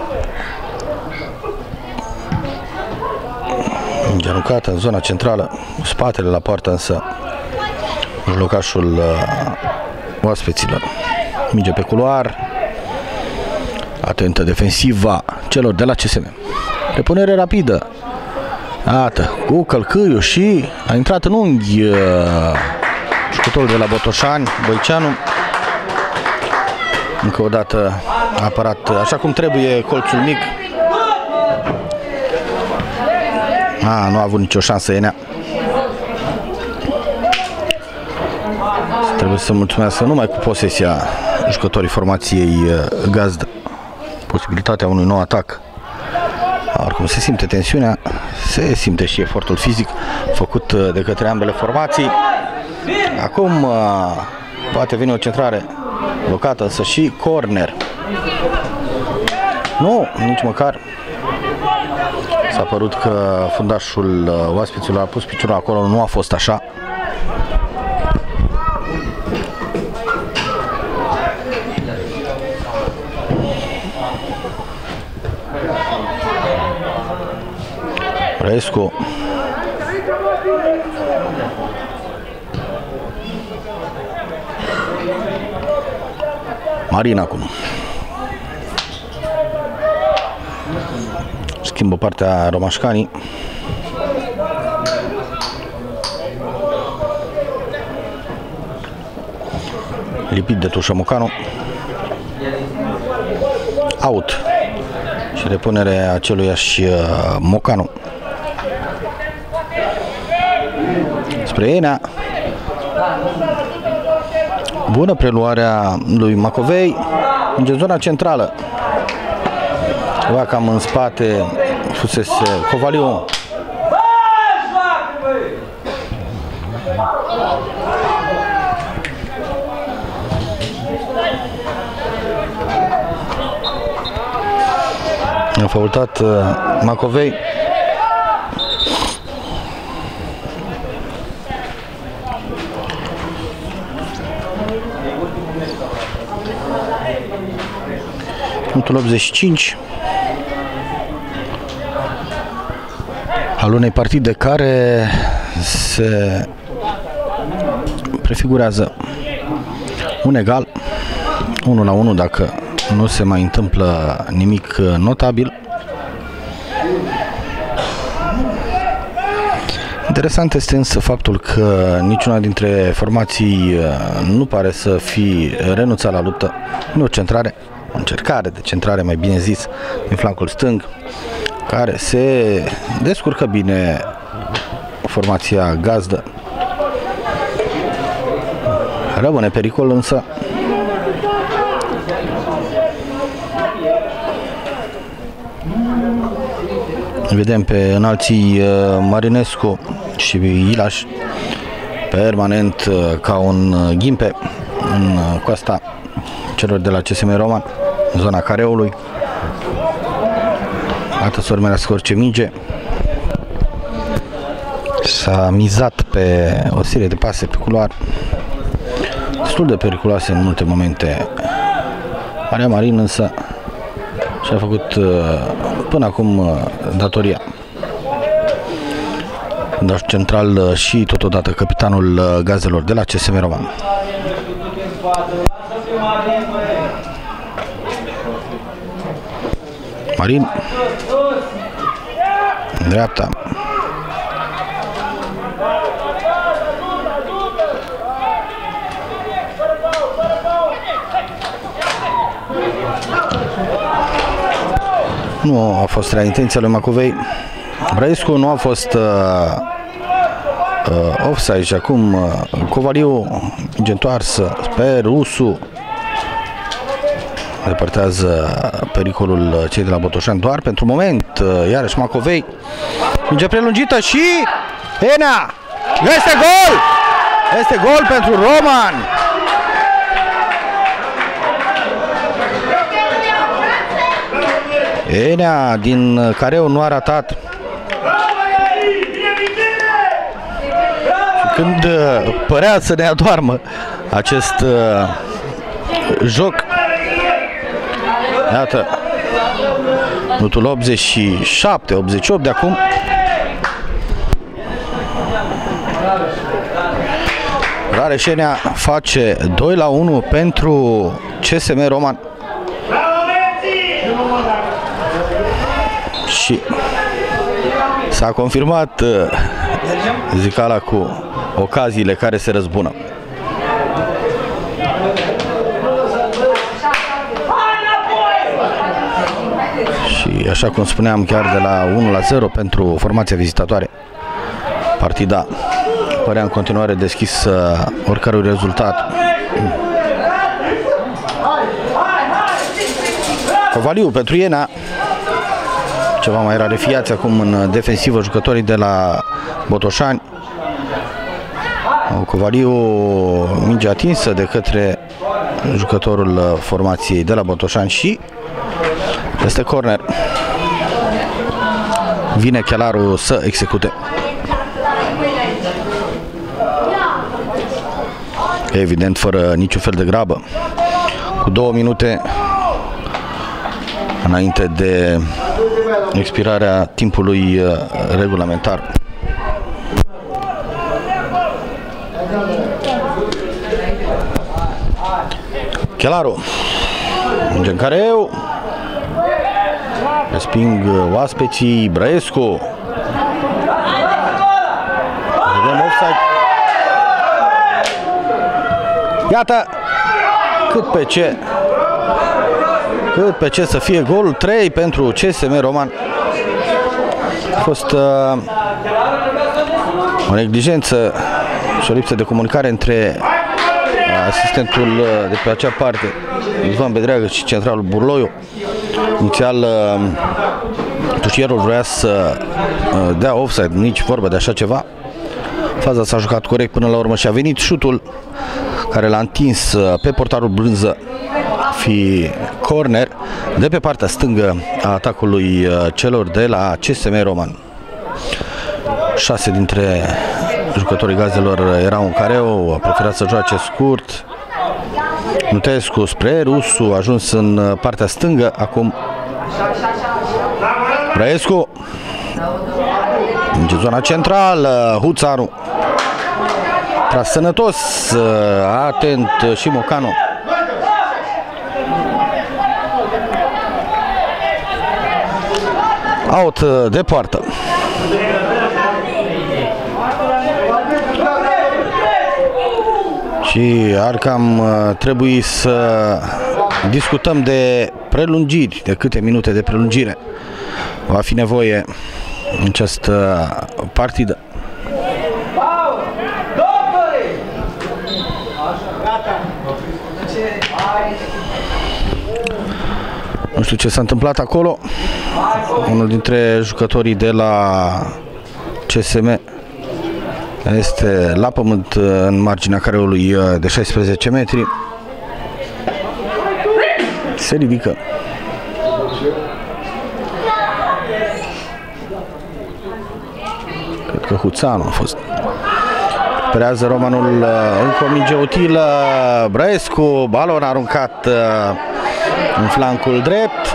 Mingea aruncată în zona centrală, spatele la poartă însă locașul uh, oaspeților. Minge pe culoar, atentă defensiva celor de la C S M. Repunere rapidă, iată, cu călcâiul și a intrat în unghi uh, jucătorul de la Botosani, Băiceanu. Încă o dată a apărat așa cum trebuie colțul mic. A, nu a avut nicio șansă Enea. Trebuie să mulțumească numai cu posesia jucătorii formației gazdă. Posibilitatea unui nou atac. Oricum se simte tensiunea, se simte și efortul fizic făcut de către ambele formații. Acum poate veni o centrare blocată, însă și corner. Nu, nici măcar. S-a părut că fundașul oaspeților a pus piciorul acolo, nu a fost așa. Rescu. Marin acum. Schimbă partea romașcanii. Lipit de tușă Mocanu. Out. Și repunere aceluiași Mocanu. Spre Enea. Bună preluarea lui Macovei în zona centrală. Va cam în spate fusese Covaliu. A faultat Macovei. Punctul optzeci și cinci al unei partide care se prefigurează un egal, unu la unu dacă nu se mai întâmplă nimic notabil. Interesant este însă faptul că niciuna dintre formații nu pare să fi renunțat la luptă. Nu o centrare, o încercare de centrare, mai bine zis, din flancul stâng, care se descurcă bine formația gazdă. Rămâne pericol însă. Vedem pe înalții Marinescu și Ilaș permanent ca un ghimpe în coasta celor de la C S M Roman, în zona careului. Atât să urmărească orice minge. S-a mizat pe o serie de pase pe culoar destul de periculoase în multe momente. Maria Marin însă și-a făcut până acum datoria. Dar central și totodată capitanul gazelor de la C S M Roman. Marin, dreapta. Nu a fost rea intenția lui Macovei. Braescu nu a fost uh, uh, offside și acum uh, Covaliu întoarsă, sper, Usu depărtează pericolul cei de la Botosani doar pentru moment. Uh, iarăși Macovei, minge prelungită și Enea, este gol! Este gol pentru Roman! Enea din careu nu a ratat. Când părea să ne adoarmă acest uh, joc, iată, minutul optzeci și șapte optzeci și opt de acum. Rareșenea face doi la unu pentru C S M Roman. Și s-a confirmat zicala cu ocaziile care se răzbună. Și așa cum spuneam, chiar de la unu la zero pentru formația vizitatoare, partida părea în continuare deschis oricărui rezultat. Covaliu pentru Iena. Ceva mai rarefiați acum în defensivă jucătorii de la Botosani. Covaliu, minge atinsă de către jucătorul formației de la Botosani și este corner. Vine Chelaru să execute. Evident, fără niciun fel de grabă. Cu două minute înainte de expirarea timpului regulamentar. Chelaru Minge în careu. Resping oaspeții. Brăescu. Vedem offside. Iată cât pe ce cât pe ce să fie golul. Trei pentru C S M Roman. A fost uh, o neglijență și o lipsă de comunicare între uh, asistentul uh, de pe acea parte, Ivan Bedreagă, și centralul Burloiu. Inițial uh, tușierul vrea să uh, dea offside, nici vorba de așa ceva. Faza s-a jucat corect până la urmă și a venit șutul care l-a întins uh, pe portarul Brânză, fi corner de pe partea stângă a atacului uh, celor de la C S M Roman. Șase dintre jucătorii gazelor erau în careu, a preferat să joace scurt. Nutescu spre Rusu, a ajuns în partea stângă, acum Brăescu, în zona centrală, Huțaru, tras sănătos, atent și Mocanu. Out de poartă. Și ar cam trebui să discutăm de prelungiri, de câte minute de prelungire va fi nevoie în această partidă. Nu știu ce s-a întâmplat acolo. Unul dintre jucătorii de la C S M este la pământ în marginea careului de șaisprezece metri. Se ridică. Cred că Huțanu a fost. Recuperează Romanul încă o minge utilă. Brăescu, balon aruncat în flancul drept.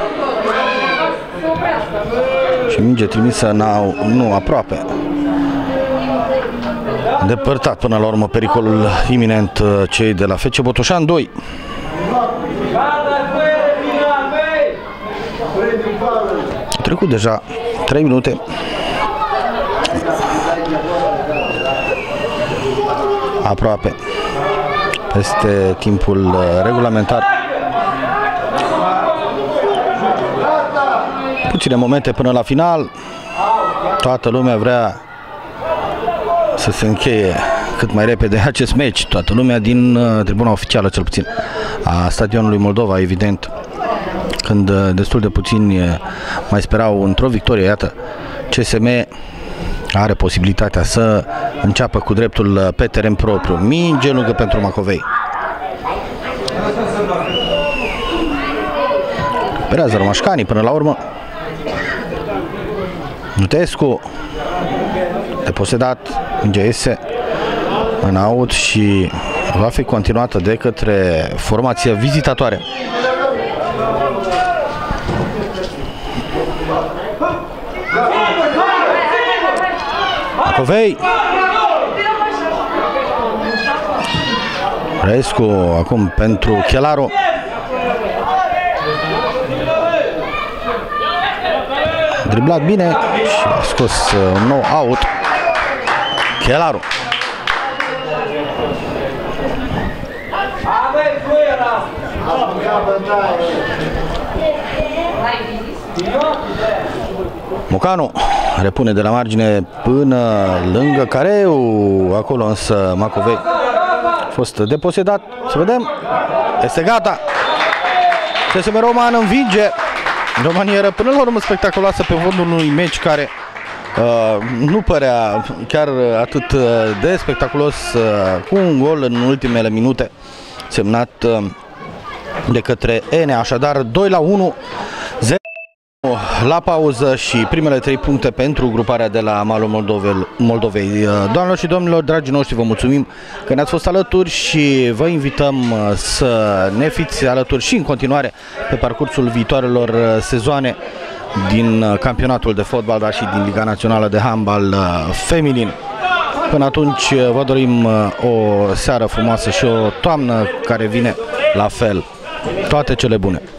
Și minge trimisă n-au, nu aproape. Îndepărtat până la urmă pericolul iminent cei de la F C Botosani doi. Au trecut deja trei minute. Aproape peste timpul regulamentar. Puține momente până la final. Toată lumea vrea să se încheie cât mai repede acest meci. Toată lumea din uh, tribuna oficială, cel puțin, a stadionului Moldova, evident. Când uh, destul de puțini uh, mai sperau într-o victorie, iată, C S M are posibilitatea să înceapă cu dreptul uh, pe teren propriu. Minge lungă pentru Macovei. Recuperează romașcanii până la urmă. Nutescu, deposedat, minge iese în aut și va fi continuată de către formația vizitatoare. Macovei. Brăescu acum pentru Chelaru. Driblat bine și a scos un nou out. Chelaru. Mocanu repune de la margine până lângă careu. Acolo însă Macovei a fost deposedat. Să vedem. Este gata. C S M Roman învinge. O manieră până la urmă spectaculoasă pe fondul unui meci care uh, nu părea chiar atât de spectaculos, uh, cu un gol în ultimele minute semnat uh, de către Enea. Așadar doi la unu, zero la pauză și primele trei puncte pentru gruparea de la malul Moldovei. Doamnelor și domnilor, dragii noștri, vă mulțumim că ne-ați fost alături și vă invităm să ne fiți alături și în continuare pe parcursul viitoarelor sezoane din campionatul de fotbal, dar și din Liga Națională de Handbal Feminin. Până atunci vă dorim o seară frumoasă și o toamnă care vine la fel. Toate cele bune!